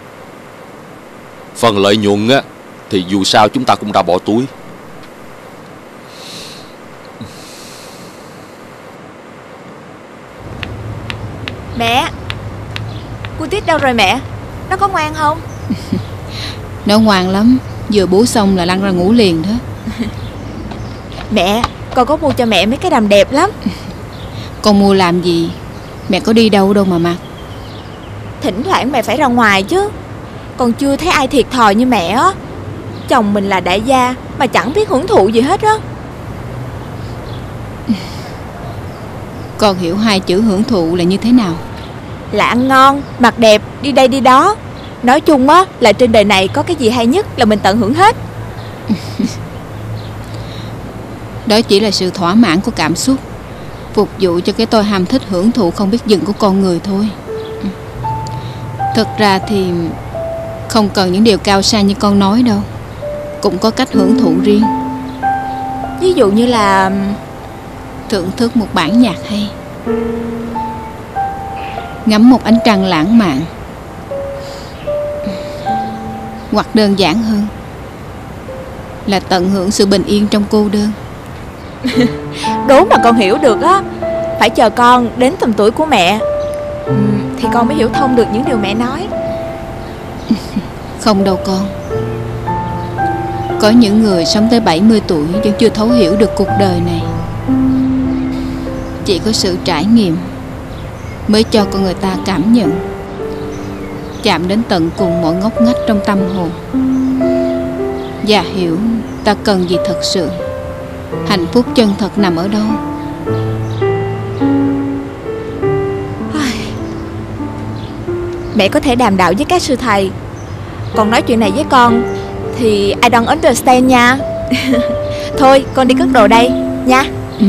Phần lợi nhuận á thì dù sao chúng ta cũng đã bỏ túi. Mẹ, cô Tuyết đâu rồi mẹ? Nó có ngoan không? Nó ngoan lắm, vừa bú xong là lăn ra ngủ liền đó. Mẹ, con có mua cho mẹ mấy cái đầm đẹp lắm. Con mua làm gì? Mẹ có đi đâu đâu mà mặc. Thỉnh thoảng mẹ phải ra ngoài chứ. Còn chưa thấy ai thiệt thòi như mẹ á. Chồng mình là đại gia mà chẳng biết hưởng thụ gì hết á. Con hiểu hai chữ hưởng thụ là như thế nào? Là ăn ngon, mặc đẹp, đi đây đi đó. Nói chung á là trên đời này có cái gì hay nhất là mình tận hưởng hết. Đó chỉ là sự thỏa mãn của cảm xúc, phục vụ cho cái tôi ham thích hưởng thụ không biết dừng của con người thôi. Thực ra thì không cần những điều cao sang như con nói đâu. Cũng có cách hưởng thụ riêng. Ví dụ như là thưởng thức một bản nhạc hay, ngắm một ánh trăng lãng mạn, hoặc đơn giản hơn là tận hưởng sự bình yên trong cô đơn. Đố mà con hiểu được á. Phải chờ con đến tầm tuổi của mẹ ừ, thì con mới hiểu thông được những điều mẹ nói. Không đâu con. Có những người sống tới bảy mươi tuổi vẫn chưa thấu hiểu được cuộc đời này. Chỉ có sự trải nghiệm mới cho con người ta cảm nhận, chạm đến tận cùng mọi ngóc ngách trong tâm hồn, và hiểu ta cần gì thật sự, hạnh phúc chân thật nằm ở đâu. Mẹ có thể đàm đạo với các sư thầy, còn nói chuyện này với con thì I don't understand nha. Thôi con đi cất đồ đây nha. Ừ.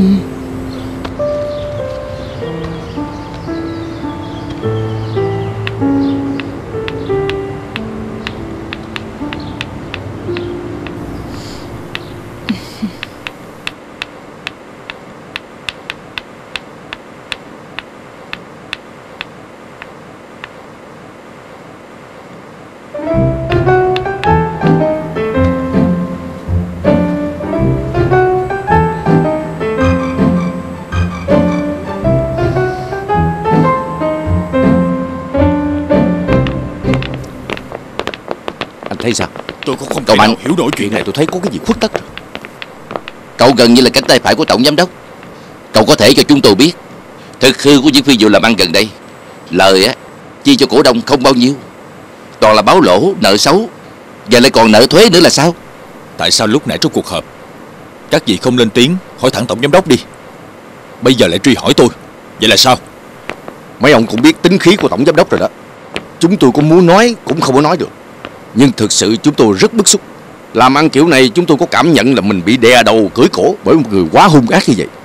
Thấy sao? Tôi cũng không Cậu thể Mạnh nào hiểu nổi chuyện này, tôi thấy có cái gì khuất tất. Cậu gần như là cánh tay phải của tổng giám đốc. Cậu có thể cho chúng tôi biết thực hư của những phi vụ làm ăn gần đây. Lời á chia cho cổ đông không bao nhiêu, toàn là báo lỗ, nợ xấu, giờ lại còn nợ thuế nữa là sao? Tại sao lúc nãy trong cuộc họp các vị không lên tiếng hỏi thẳng tổng giám đốc đi, bây giờ lại truy hỏi tôi? Vậy là sao? Mấy ông cũng biết tính khí của tổng giám đốc rồi đó. Chúng tôi cũng muốn nói cũng không có nói được. Nhưng thực sự chúng tôi rất bức xúc. Làm ăn kiểu này chúng tôi có cảm nhận là mình bị đè đầu cưỡi cổ bởi một người quá hung ác như vậy.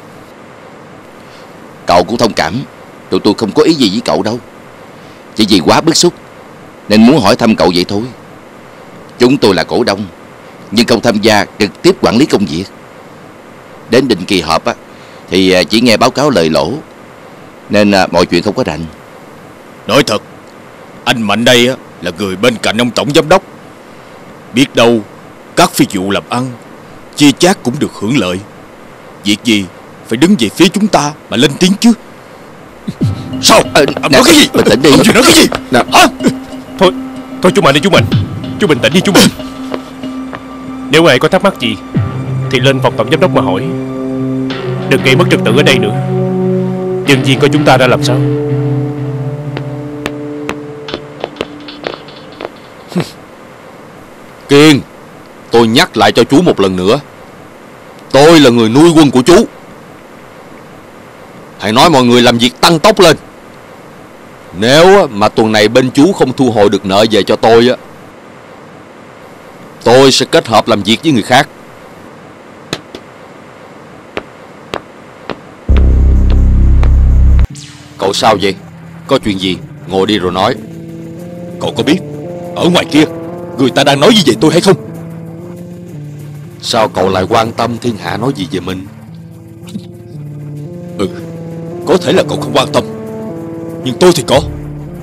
Cậu cũng thông cảm, tụi tôi không có ý gì với cậu đâu. Chỉ vì quá bức xúc nên muốn hỏi thăm cậu vậy thôi. Chúng tôi là cổ đông nhưng không tham gia trực tiếp quản lý công việc. Đến định kỳ họp á thì chỉ nghe báo cáo lời lỗ, nên mọi chuyện không có rành. Nói thật, anh Mạnh đây á là người bên cạnh ông tổng giám đốc. Biết đâu các phi vụ làm ăn chia chác cũng được hưởng lợi. Việc gì phải đứng về phía chúng ta mà lên tiếng chứ? Sao? À, ông nói cái gì? Bình tĩnh đi. Ông vừa nói cái gì? Nè. Hả? Thôi, thôi chú Mạnh đi chú Mạnh. Chú bình tĩnh đi chú Mạnh. Nếu ai có thắc mắc gì thì lên phòng tổng giám đốc mà hỏi. Đừng gây mất trật tự ở đây nữa. Nhân viên của chúng ta đã làm sao? Kiên, tôi nhắc lại cho chú một lần nữa, tôi là người nuôi quân của chú. Hãy nói mọi người làm việc tăng tốc lên, Nếu mà tuần này bên chú không thu hồi được nợ về cho tôi á, tôi sẽ kết hợp làm việc với người khác. Cậu sao vậy? Có chuyện gì? Ngồi đi rồi nói. Cậu có biết ở ngoài kia người ta đang nói gì về tôi hay không? Sao cậu lại quan tâm thiên hạ nói gì về mình? Ừ, có thể là cậu không quan tâm, nhưng tôi thì có.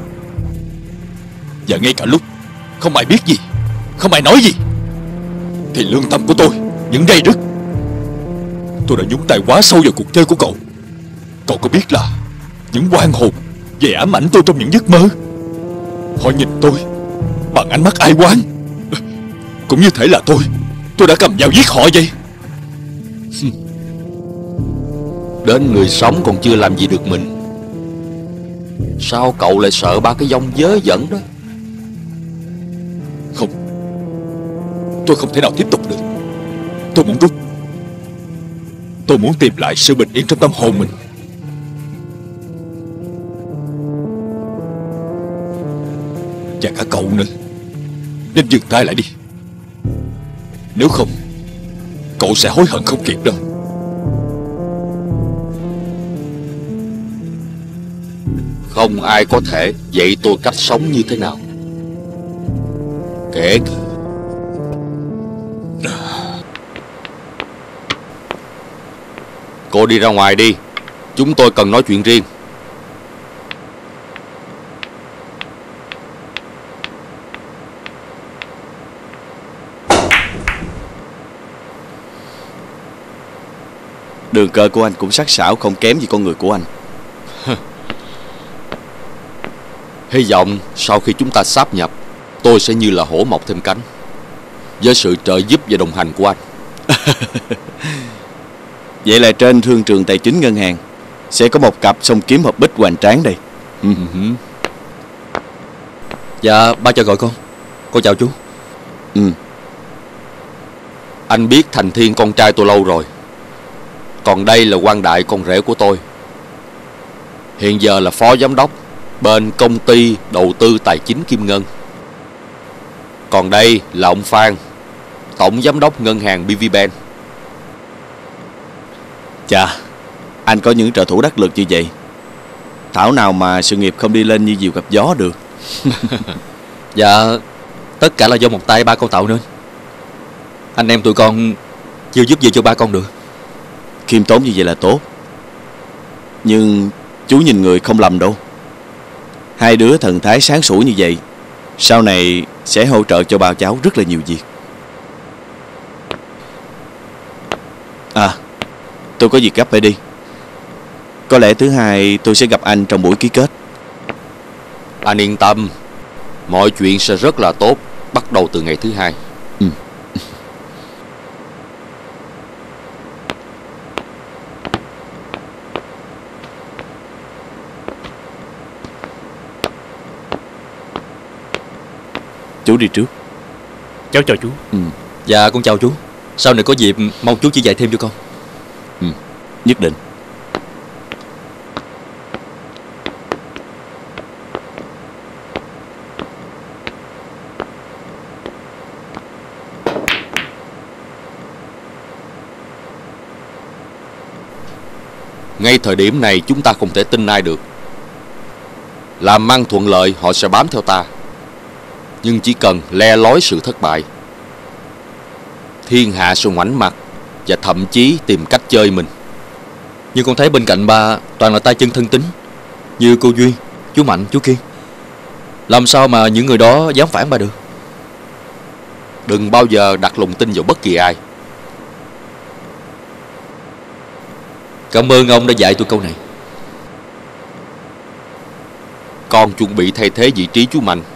Và ngay cả lúc không ai biết gì, không ai nói gì, thì lương tâm của tôi vẫn đầy đứt. Tôi đã nhúng tay quá sâu vào cuộc chơi của cậu. Cậu có biết là những oan hồn về ám ảnh tôi trong những giấc mơ, họ nhìn tôi bằng ánh mắt ai oán, cũng như thể là tôi Tôi đã cầm dao giết họ vậy. Đến người sống còn chưa làm gì được mình, sao cậu lại sợ ba cái dông dớ dẫn đó? Không, tôi không thể nào tiếp tục được. Tôi muốn rút. Tôi muốn tìm lại sự bình yên trong tâm hồn mình. Và cả cậu nữa, nên dừng tay lại đi. Nếu không, cậu sẽ hối hận không kịp đâu. Không ai có thể dạy tôi cách sống như thế nào, kể cả... Cô đi ra ngoài đi, chúng tôi cần nói chuyện riêng. Đường cờ của anh cũng sắc sảo không kém gì con người của anh. Hy vọng sau khi chúng ta sáp nhập, tôi sẽ như là hổ mọc thêm cánh, với sự trợ giúp và đồng hành của anh. Vậy là trên thương trường tài chính ngân hàng sẽ có một cặp song kiếm hợp bích hoành tráng đây. Ừ. Dạ, ba cho gọi con. Con chào chú. Ừ. Anh biết Thành Thiên con trai tôi lâu rồi. Còn đây là Quang Đại, con rể của tôi. Hiện giờ là phó giám đốc bên công ty đầu tư tài chính Kim Ngân. Còn đây là ông Phan, tổng giám đốc ngân hàng bê vê Bank. Chà, anh có những trợ thủ đắc lực như vậy, thảo nào mà sự nghiệp không đi lên như diều gặp gió được. Dạ, tất cả là do một tay ba con tạo nên. Anh em tụi con chưa giúp gì cho ba con được. Khiêm tốn như vậy là tốt, nhưng chú nhìn người không lầm đâu. Hai đứa thần thái sáng sủa như vậy, sau này sẽ hỗ trợ cho ba cháu rất là nhiều việc. À, tôi có việc gấp phải đi. Có lẽ thứ hai tôi sẽ gặp anh trong buổi ký kết. Anh yên tâm, mọi chuyện sẽ rất là tốt bắt đầu từ ngày thứ hai. Ừ. Chú đi trước. Cháu chào chú. Ừ. Dạ con chào chú. Sau này có dịp mong chú chỉ dạy thêm cho con. Ừ, nhất định. Ngay thời điểm này chúng ta không thể tin ai được. Làm ăn thuận lợi họ sẽ bám theo ta, nhưng chỉ cần le lói sự thất bại, thiên hạ sẽ ngoảnh mặt và thậm chí tìm cách chơi mình. Nhưng con thấy bên cạnh ba toàn là tay chân thân tín, như cô Duy, chú Mạnh, chú Kiên. Làm sao mà những người đó dám phản ba được? Đừng bao giờ đặt lòng tin vào bất kỳ ai. Cảm ơn ông đã dạy tôi câu này. Con chuẩn bị thay thế vị trí chú Mạnh.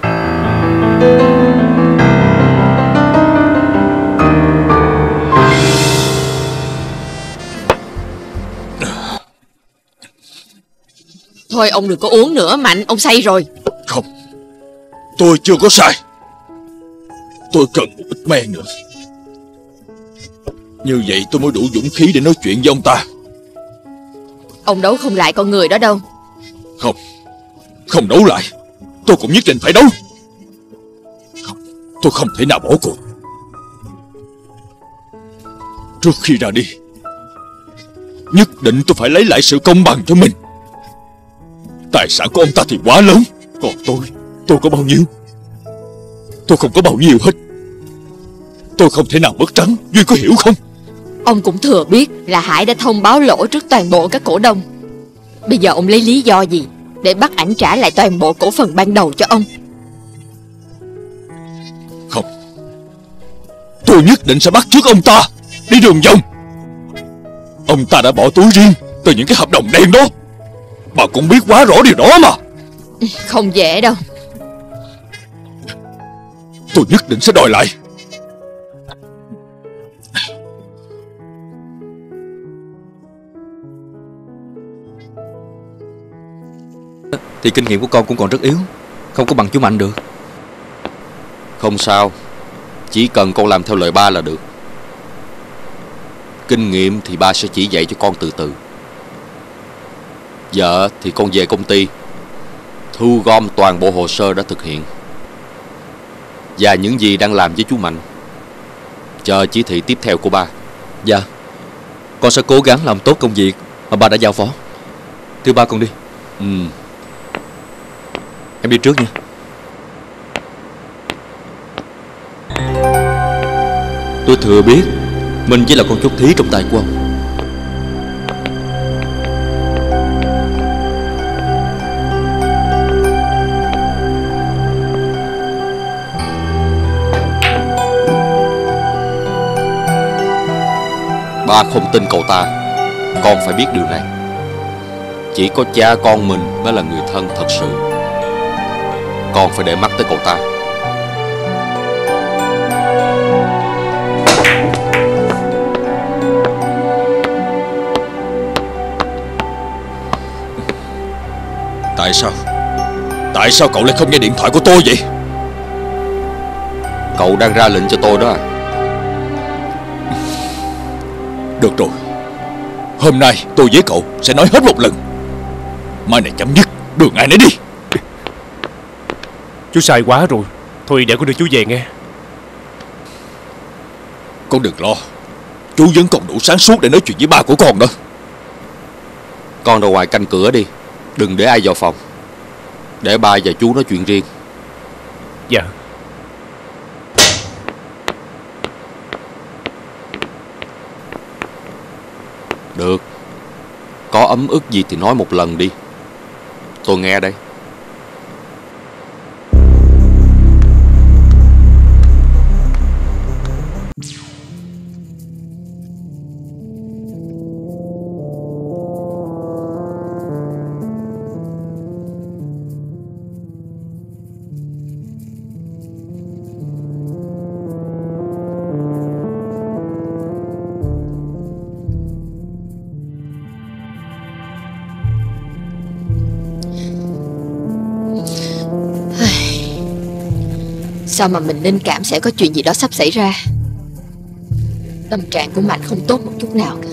Thôi ông đừng có uống nữa, Mạnh, ông say rồi. Không, tôi chưa có sai. Tôi cần một ít men nữa. Như vậy tôi mới đủ dũng khí để nói chuyện với ông ta. Ông đấu không lại con người đó đâu. Không, Không đấu lại, tôi cũng nhất định phải đấu. Không, tôi không thể nào bỏ cuộc. Trước khi ra đi, nhất định tôi phải lấy lại sự công bằng cho mình. Tài sản của ông ta thì quá lớn, còn tôi, tôi có bao nhiêu? Tôi không có bao nhiêu hết. Tôi không thể nào mất trắng, Duy có hiểu không? Ông cũng thừa biết là Hải đã thông báo lỗi trước toàn bộ các cổ đông. Bây giờ ông lấy lý do gì để bắt ảnh trả lại toàn bộ cổ phần ban đầu cho ông? Không, tôi nhất định sẽ bắt chước ông ta đi đường vòng. Ông ta đã bỏ túi riêng từ những cái hợp đồng đen đó. Bà cũng biết quá rõ điều đó mà. Không dễ đâu. Tôi nhất định sẽ đòi lại. Thì kinh nghiệm của con cũng còn rất yếu, không có bằng chú Mạnh được. Không sao, chỉ cần con làm theo lời ba là được. Kinh nghiệm thì ba sẽ chỉ dạy cho con từ từ. Giờ thì con về công ty thu gom toàn bộ hồ sơ đã thực hiện và những gì đang làm với chú Mạnh, chờ chỉ thị tiếp theo của ba. Dạ, con sẽ cố gắng làm tốt công việc mà ba đã giao phó. Thưa ba, con đi. Ừ. Em đi trước nha. Tôi thừa biết mình chỉ là con chốt thí trong tay của ông. Ba không tin cậu ta, con phải biết điều này. Chỉ có cha con mình mới là người thân thật sự. Con phải để mắt tới cậu ta. Tại sao? Tại sao cậu lại không nghe điện thoại của tôi vậy? Cậu đang ra lệnh cho tôi đó à? Được rồi, hôm nay tôi với cậu sẽ nói hết một lần. Mai này chấm dứt, đường ai nấy đi. Chú sai quá rồi. Thôi để con đưa chú về nghe. Con đừng lo, chú vẫn còn đủ sáng suốt để nói chuyện với ba của con đó. Con ra ngoài canh cửa đi, đừng để ai vào phòng. Để ba và chú nói chuyện riêng. Dạ. Được, có ấm ức gì thì nói một lần đi, tôi nghe đây. Sao mà mình linh cảm sẽ có chuyện gì đó sắp xảy ra. Tâm trạng của Mạnh không tốt một chút nào cả.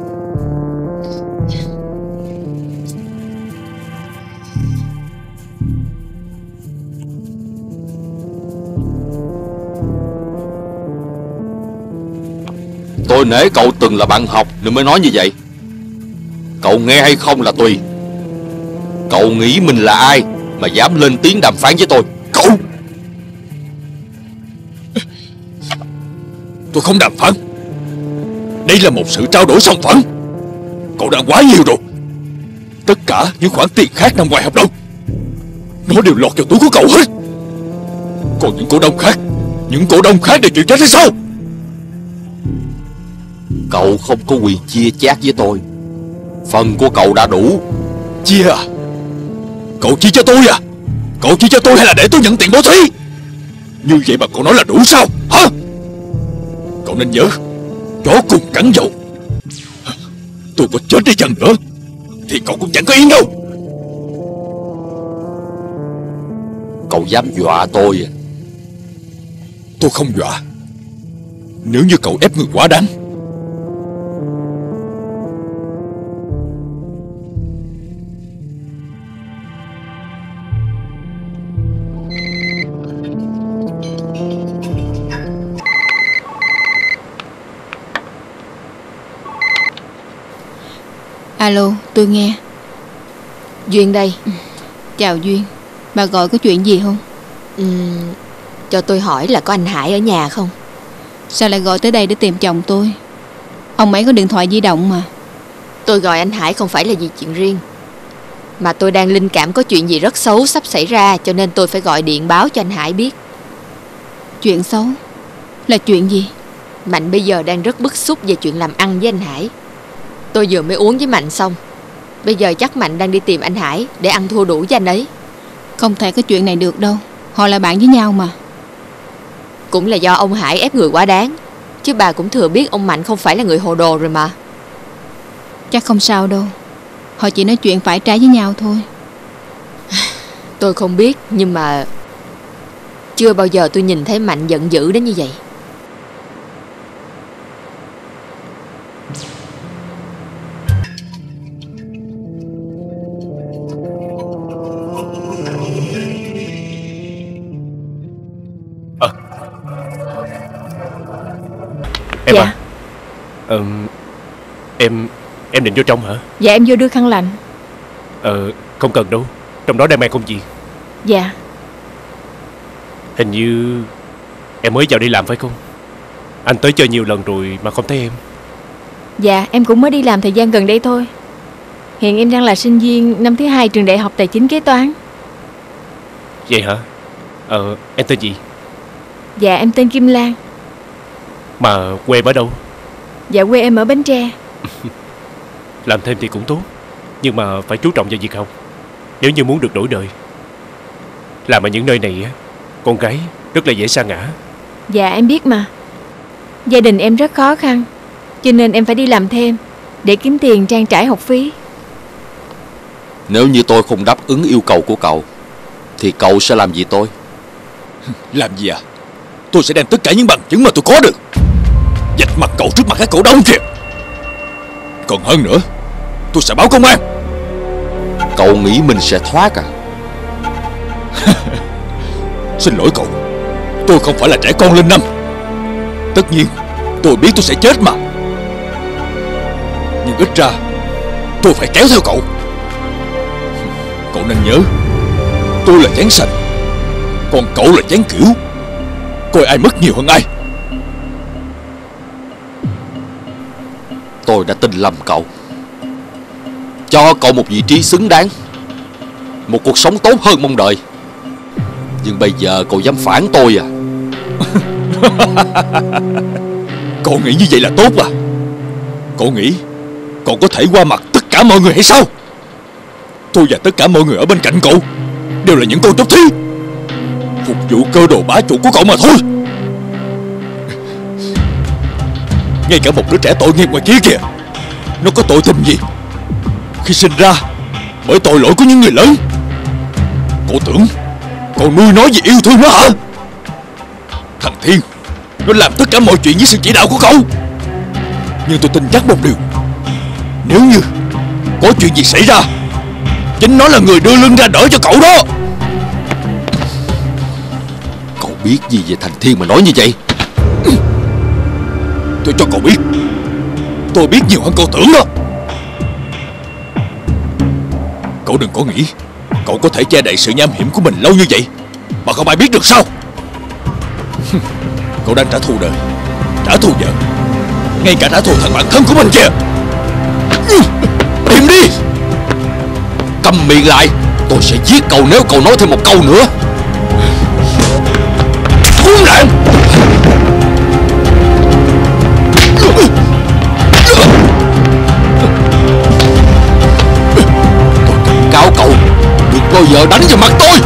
Tôi nể cậu từng là bạn học nên mới nói như vậy. Cậu nghe hay không là tùy. Cậu nghĩ mình là ai mà dám lên tiếng đàm phán với tôi? Cậu! Tôi không đàm phán. Đây là một sự trao đổi song phẳng. Cậu đã quá nhiều rồi. Tất cả những khoản tiền khác nằm ngoài hợp đồng, nó đều lọt vào túi của cậu hết. Còn những cổ đông khác, những cổ đông khác đều chịu trách hay sao? Cậu không có quyền chia chác với tôi. Phần của cậu đã đủ. Chia à? Cậu chia cho tôi à? Cậu chia cho tôi hay là để tôi nhận tiền bố thí? Như vậy mà cậu nói là đủ sao hả? Cậu nên nhớ, chó cùng cắn dầu. Tôi có chết đi chăng nữa thì cậu cũng chẳng có yên đâu. Cậu dám dọa tôi à? Tôi không dọa. Nếu như cậu ép người quá đáng. Alo, tôi nghe. Duyên đây. Chào Duyên. Bà gọi có chuyện gì không? uhm, Cho tôi hỏi là có anh Hải ở nhà không? Sao lại gọi tới đây để tìm chồng tôi? Ông ấy có điện thoại di động mà. Tôi gọi anh Hải không phải là vì chuyện riêng, mà tôi đang linh cảm có chuyện gì rất xấu sắp xảy ra, cho nên tôi phải gọi điện báo cho anh Hải biết. Chuyện xấu? Là chuyện gì? Mạnh bây giờ đang rất bức xúc về chuyện làm ăn với anh Hải. Tôi vừa mới uống với Mạnh xong. Bây giờ chắc Mạnh đang đi tìm anh Hải để ăn thua đủ với anh ấy. Không thể có chuyện này được đâu. Họ là bạn với nhau mà. Cũng là do ông Hải ép người quá đáng, chứ bà cũng thừa biết ông Mạnh không phải là người hồ đồ rồi mà. Chắc không sao đâu. Họ chỉ nói chuyện phải trái với nhau thôi. Tôi không biết, nhưng mà chưa bao giờ tôi nhìn thấy Mạnh giận dữ đến như vậy. À. Em Dạ. à ờ, Em Em định vô trong hả? Dạ em vô đưa khăn lạnh. Ờ không cần đâu, trong đó đang mang công việc. Dạ. Hình như em mới vào đi làm phải không? Anh tới chơi nhiều lần rồi mà không thấy em. Dạ em cũng mới đi làm thời gian gần đây thôi. Hiện em đang là sinh viên năm thứ hai trường đại học tài chính kế toán. Vậy hả? Ờ em tên gì? Dạ em tên Kim Lan. Mà quê em ở đâu? Dạ quê em ở Bến Tre. Làm thêm thì cũng tốt, nhưng mà phải chú trọng vào việc học, nếu như muốn được đổi đời. Làm ở những nơi này á, con gái rất là dễ sa ngã. Dạ em biết mà. Gia đình em rất khó khăn, cho nên em phải đi làm thêm để kiếm tiền trang trải học phí. Nếu như tôi không đáp ứng yêu cầu của cậu, thì cậu sẽ làm gì tôi? Làm gì à? Tôi sẽ đem tất cả những bằng chứng mà tôi có được vạch mặt cậu trước mặt các cổ đông kìa. Còn hơn nữa, tôi sẽ báo công an. Cậu nghĩ mình sẽ thoát à? Xin lỗi cậu, tôi không phải là trẻ con lên năm. Tất nhiên tôi biết tôi sẽ chết mà, nhưng ít ra tôi phải kéo theo cậu. Cậu nên nhớ, tôi là chén sành, còn cậu là chén kiểu. Coi ai mất nhiều hơn ai. Tôi đã tin lầm cậu, cho cậu một vị trí xứng đáng, một cuộc sống tốt hơn mong đợi. Nhưng bây giờ cậu dám phản tôi à? Cậu nghĩ như vậy là tốt à? Cậu nghĩ cậu có thể qua mặt tất cả mọi người hay sao? Tôi và tất cả mọi người ở bên cạnh cậu đều là những con chốt thi, phục vụ cơ đồ bá chủ của cậu mà thôi. Ngay cả một đứa trẻ tội nghiệp ngoài kia kìa, nó có tội tình gì khi sinh ra bởi tội lỗi của những người lớn? Cậu tưởng cậu nuôi nó vì yêu thương nó hả? Thằng Thiên, nó làm tất cả mọi chuyện với sự chỉ đạo của cậu. Nhưng tôi tin chắc một điều, nếu như có chuyện gì xảy ra, chính nó là người đưa lưng ra đỡ cho cậu đó. Cậu biết gì về thằng Thiên mà nói như vậy? Tôi cho cậu biết, tôi biết nhiều hơn cậu tưởng đó. Cậu đừng có nghĩ cậu có thể che đậy sự nham hiểm của mình lâu như vậy mà không ai biết được sao. Cậu đang trả thù đời, trả thù vợ, ngay cả trả thù thằng bạn thân của mình kìa. Im đi! Câm miệng lại, tôi sẽ giết cậu nếu cậu nói thêm một câu nữa. Khốn nạn! Tôi cảnh cáo cậu, đừng bao giờ đánh vào mặt tôi.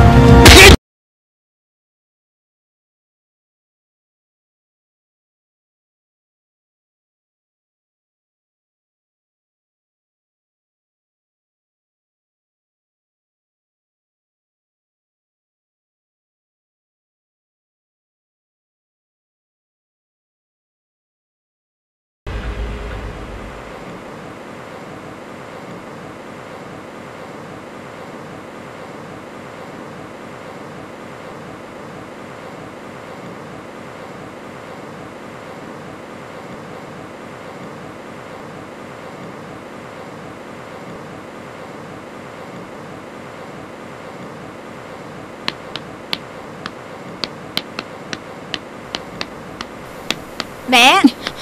Mẹ!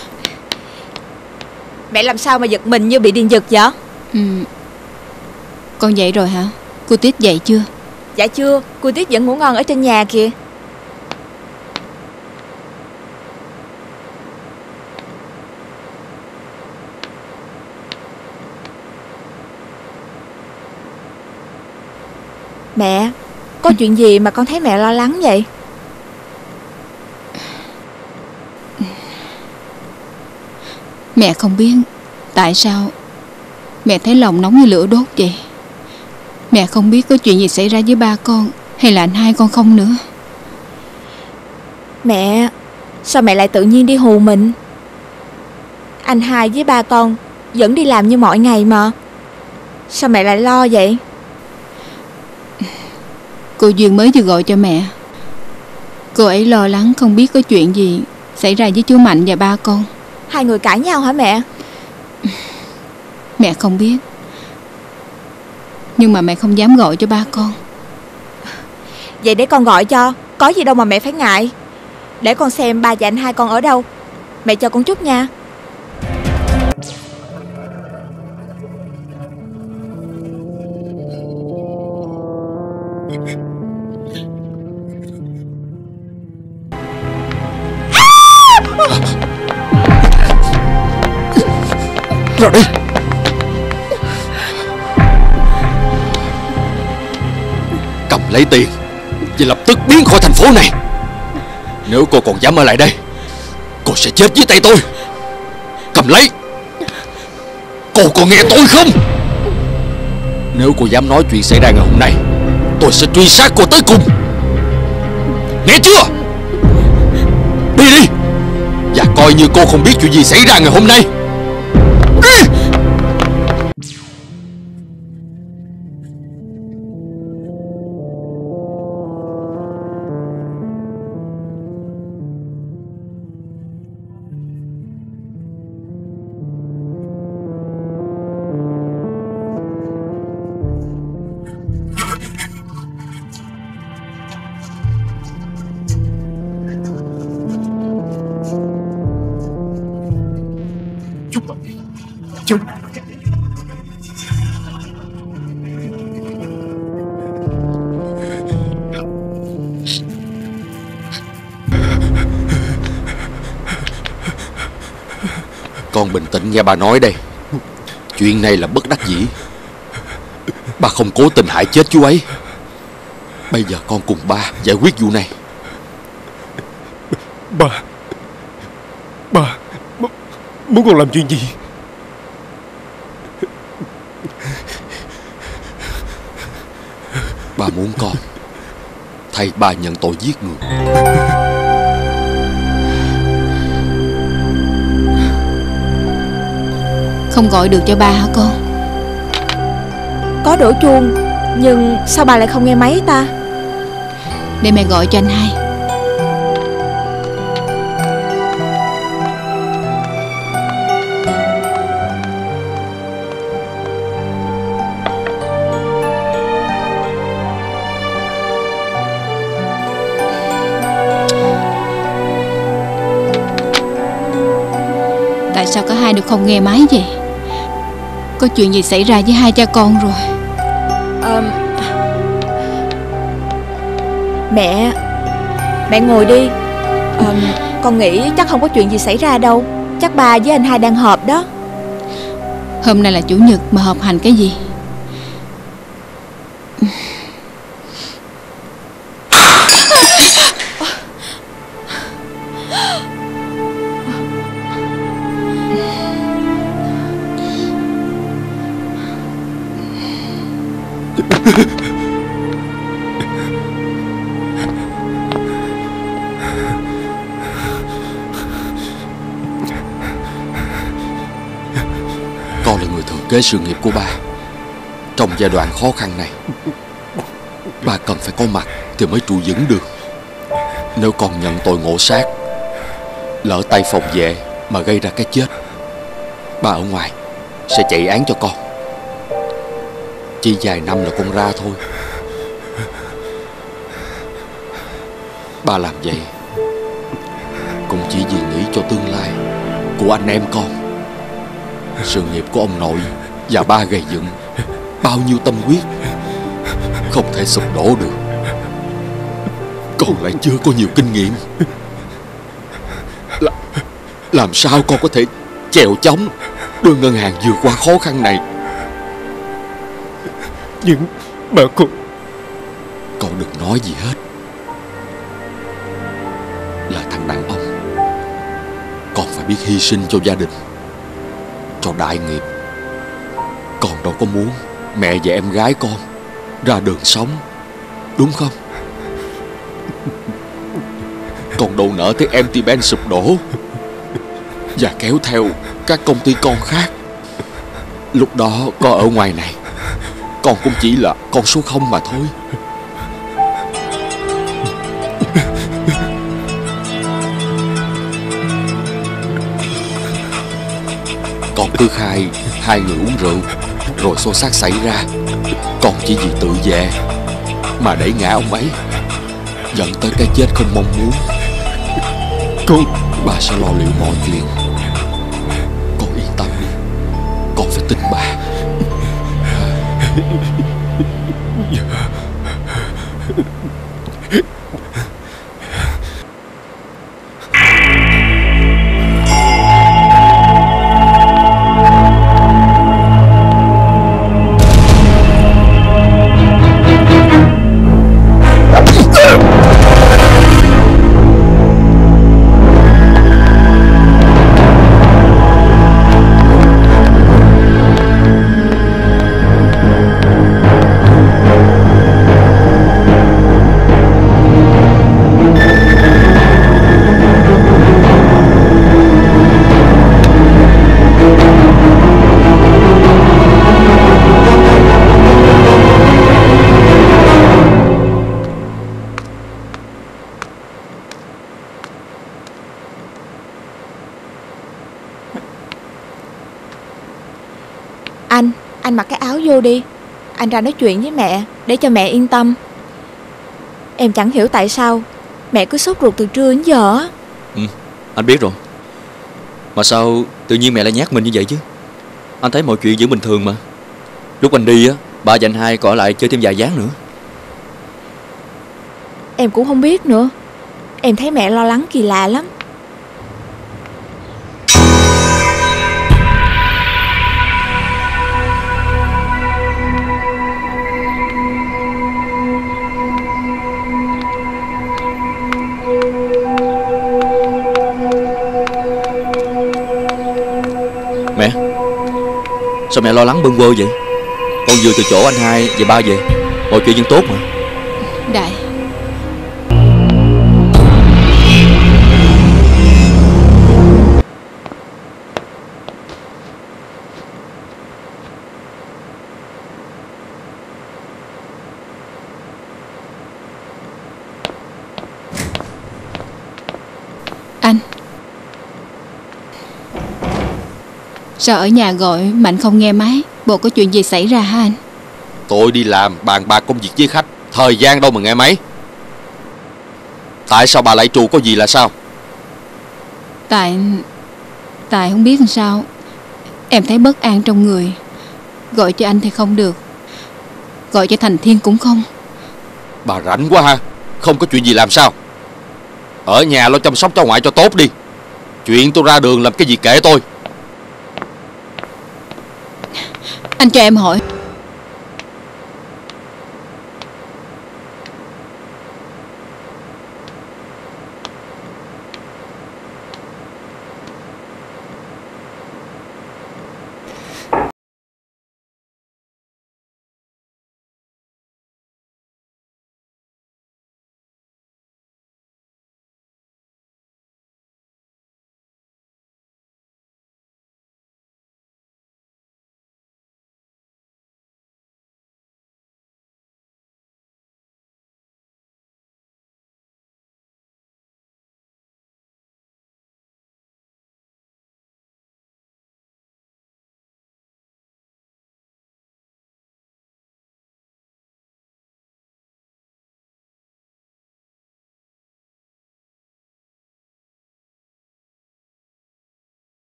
Mẹ làm sao mà giật mình như bị điện giật vậy? Ừ. Con dậy rồi hả? Cô Tuyết dậy chưa? Dạ chưa, cô Tuyết vẫn ngủ ngon ở trên nhà kìa. Mẹ, có chuyện gì mà con thấy mẹ lo lắng vậy? Mẹ không biết tại sao mẹ thấy lòng nóng như lửa đốt vậy. Mẹ không biết có chuyện gì xảy ra với ba con hay là anh hai con không nữa. Mẹ, sao mẹ lại tự nhiên đi hù mình? Anh hai với ba con vẫn đi làm như mọi ngày mà. Sao mẹ lại lo vậy? Cô Duyên mới vừa gọi cho mẹ. Cô ấy lo lắng không biết có chuyện gì xảy ra với chú Mạnh và ba con. Hai người cãi nhau hả mẹ? Mẹ không biết, nhưng mà mẹ không dám gọi cho ba con. Vậy để con gọi cho. Có gì đâu mà mẹ phải ngại. Để con xem ba và anh hai con ở đâu. Mẹ cho con chút nha. Ra đây! Cầm lấy tiền và lập tức biến khỏi thành phố này. Nếu cô còn dám ở lại đây, cô sẽ chết dưới tay tôi. Cầm lấy! Cô còn nghe tôi không? Nếu cô dám nói chuyện xảy ra ngày hôm nay, tôi sẽ truy sát cô tới cùng. Nghe chưa? Đi đi! Và coi như cô không biết chuyện gì xảy ra ngày hôm nay. Đi! Chú Con bình tĩnh nghe ba nói đây. Chuyện này là bất đắc dĩ. Ba không cố tình hại chết chú ấy. Bây giờ con cùng ba giải quyết vụ này. Ba Ba muốn con làm chuyện gì? Ba muốn con thay ba nhận tội giết người. Không gọi được cho ba hả con? Có đổ chuông, nhưng sao bà lại không nghe máy ta? Để mẹ gọi cho anh hai. Tại sao cả hai đều không nghe máy vậy? Có chuyện gì xảy ra với hai cha con rồi? à, Mẹ Mẹ ngồi đi. à, Con nghĩ chắc không có chuyện gì xảy ra đâu. Chắc ba với anh hai đang họp đó. Hôm nay là chủ nhật mà họp hành cái gì? Con là người thừa kế sự nghiệp của ba. Trong giai đoạn khó khăn này, ba cần phải có mặt thì mới trụ vững được. Nếu con nhận tội ngộ sát, lỡ tay phòng vệ mà gây ra cái chết, ba ở ngoài sẽ chạy án cho con. Chỉ vài năm là con ra thôi. Ba làm vậy cũng chỉ vì nghĩ cho tương lai của anh em con. Sự nghiệp của ông nội và ba gầy dựng bao nhiêu tâm huyết không thể sụp đổ được. Con lại chưa có nhiều kinh nghiệm, Là, làm sao con có thể chèo chống đưa ngân hàng vượt qua khó khăn này? Nhưng mà con Con đừng nói gì hết. Là thằng đàn ông, con phải biết hy sinh cho gia đình, cho đại nghiệp. Con đâu có muốn mẹ và em gái con ra đường sống, đúng không? Con đâu nỡ thấy em tê Bank sụp đổ và kéo theo các công ty con khác. Lúc đó con ở ngoài này, con cũng chỉ là con số không mà thôi. Con cứ khai hai người uống rượu rồi xô xát xảy ra, con chỉ vì tự vệ mà đẩy ngã ông ấy, dẫn tới cái chết không mong muốn. Con Bà sẽ lo liệu mọi chuyện. Con yên tâm đi, con phải tin bà. Anh, anh mặc cái áo vô đi. Anh ra nói chuyện với mẹ để cho mẹ yên tâm. Em chẳng hiểu tại sao mẹ cứ sốt ruột từ trưa đến giờ á. Ừ, anh biết rồi. Mà sao tự nhiên mẹ lại nhát mình như vậy chứ? Anh thấy mọi chuyện vẫn bình thường mà. Lúc anh đi á, ba và anh hai còn ở lại chơi thêm vài ván nữa. Em cũng không biết nữa. Em thấy mẹ lo lắng kỳ lạ lắm. Mẹ, sao mẹ lo lắng bâng quơ vậy? Con vừa từ chỗ anh hai và ba về, mọi chuyện vẫn tốt mà. Đại, anh sao ở nhà gọi Mạnh không nghe máy? Bộ có chuyện gì xảy ra hả anh? Tôi đi làm bàn bạc công việc với khách, thời gian đâu mà nghe máy. Tại sao bà lại trù, có gì là sao? Tại Tại không biết làm sao, em thấy bất an trong người. Gọi cho anh thì không được, gọi cho Thành Thiên cũng không. Bà rảnh quá ha. Không có chuyện gì làm sao? Ở nhà lo chăm sóc cháu ngoại cho tốt đi. Chuyện tôi ra đường làm cái gì kệ tôi. Anh cho em hỏi,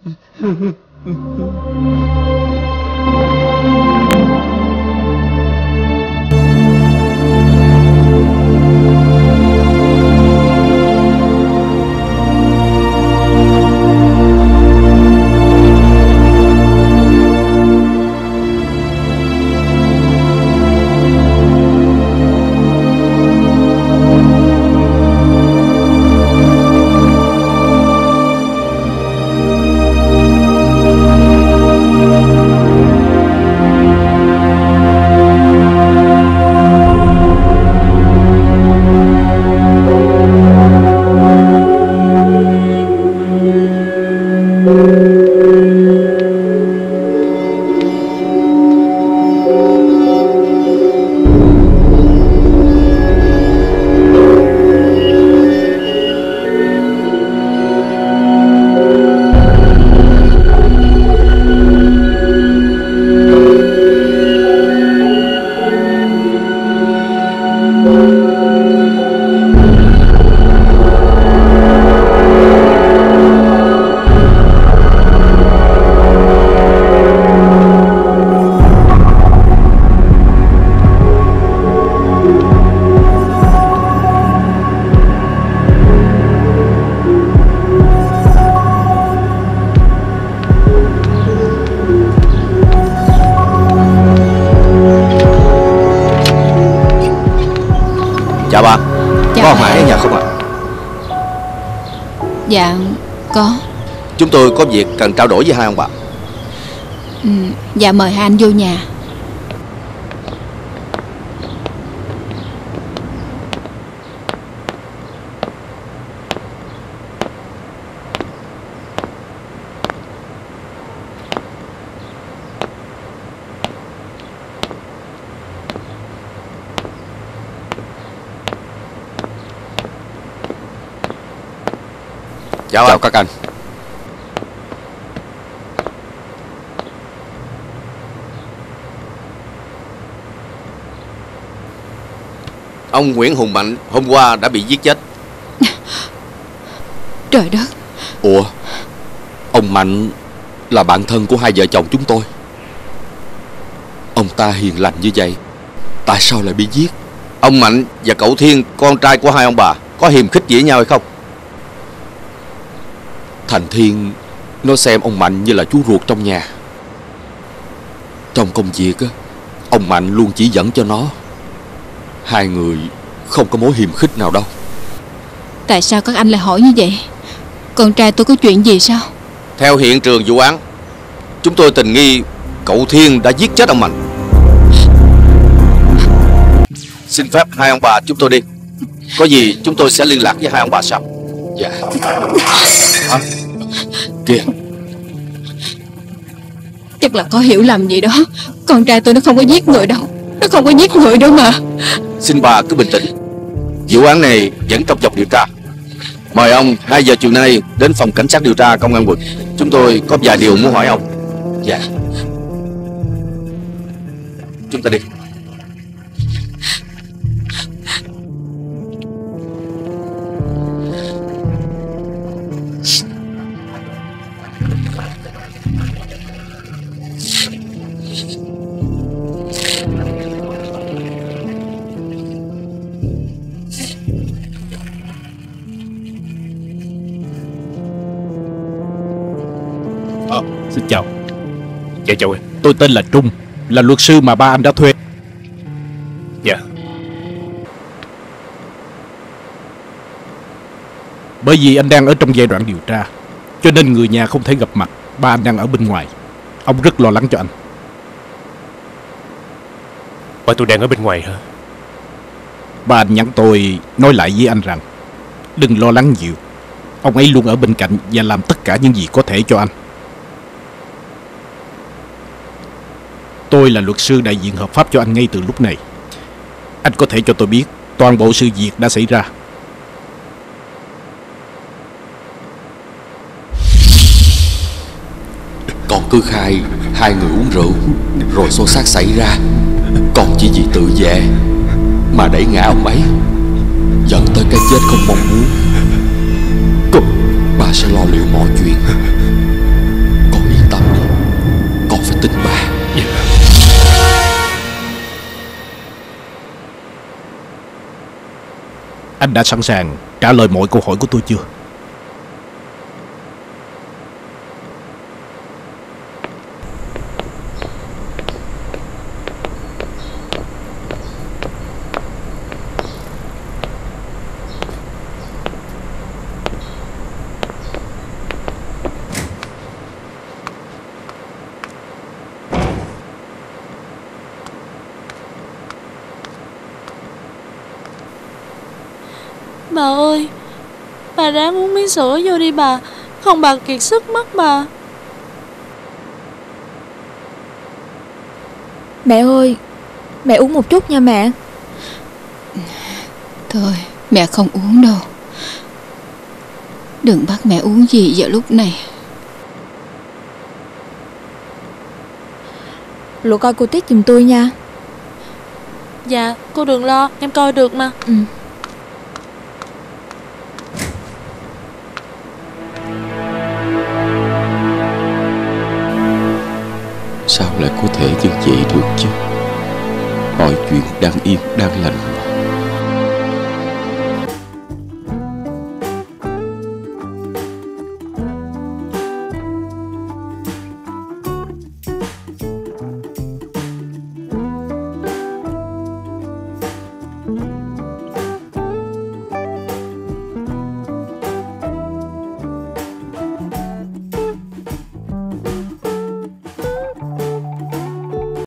Chào bà. Chào Có ông bà. Hải ở nhà không ạ? Dạ có. Chúng tôi có việc cần trao đổi với hai ông bà. Ừ, dạ mời hai anh vô nhà. Chào, Chào các anh. Ông Nguyễn Hùng Mạnh hôm qua đã bị giết chết. Trời đất. Ủa, ông Mạnh là bạn thân của hai vợ chồng chúng tôi. Ông ta hiền lành như vậy, tại sao lại bị giết? Ông Mạnh và cậu Thiên, con trai của hai ông bà, có hiềm khích gì với nhau hay không? Thành Thiên nó xem ông Mạnh như là chú ruột trong nhà. Trong công việc á, ông Mạnh luôn chỉ dẫn cho nó. Hai người không có mối hiềm khích nào đâu. Tại sao các anh lại hỏi như vậy? Con trai tôi có chuyện gì sao? Theo hiện trường vụ án, chúng tôi tình nghi cậu Thiên đã giết chết ông Mạnh. Xin phép hai ông bà chúng tôi đi. Có gì chúng tôi sẽ liên lạc với hai ông bà sau. Dạ. Hả? Kìa, Chắc là có hiểu lầm gì đó. Con trai tôi nó không có giết người đâu. Nó không có giết người đâu mà. xin bà cứ bình tĩnh. Vụ án này vẫn trong vòng điều tra. Mời ông hai giờ chiều nay đến phòng cảnh sát điều tra công an quận. Chúng tôi có vài điều muốn hỏi ông. Dạ. Chúng ta đi. À, xin chào. Dạ chào em. Tôi tên là Trung, là luật sư mà ba anh đã thuê. Dạ. Bởi vì anh đang ở trong giai đoạn điều tra, cho nên người nhà không thể gặp mặt. Ba anh đang ở bên ngoài. Ông rất lo lắng cho anh. Ba tôi đang ở bên ngoài hả? Ba anh nhắn tôi nói lại với anh rằng đừng lo lắng nhiều. Ông ấy luôn ở bên cạnh và làm tất cả những gì có thể cho anh. Tôi là luật sư đại diện hợp pháp cho anh ngay từ lúc này. Anh có thể cho tôi biết toàn bộ sự việc đã xảy ra. Con cứ khai hai người uống rượu rồi xô xát xảy ra. Con chỉ vì tự vệ mà đẩy ngã ông ấy, dẫn tới cái chết không mong muốn. Con, ba sẽ lo liệu mọi chuyện. Con phải tin ba. Anh đã sẵn sàng trả lời mọi câu hỏi của tôi chưa? Bà ơi, bà ráng uống miếng sữa vô đi bà, không bà kiệt sức mất bà. Mẹ ơi, mẹ uống một chút nha mẹ. Thôi, mẹ không uống đâu. Đừng bắt mẹ uống gì vào lúc này. Lụa coi cô Tiết giùm tôi nha. Dạ, cô đừng lo, em coi được mà. Ừ. Sao lại có thể như vậy được chứ? Mọi chuyện đang yên đang lành mà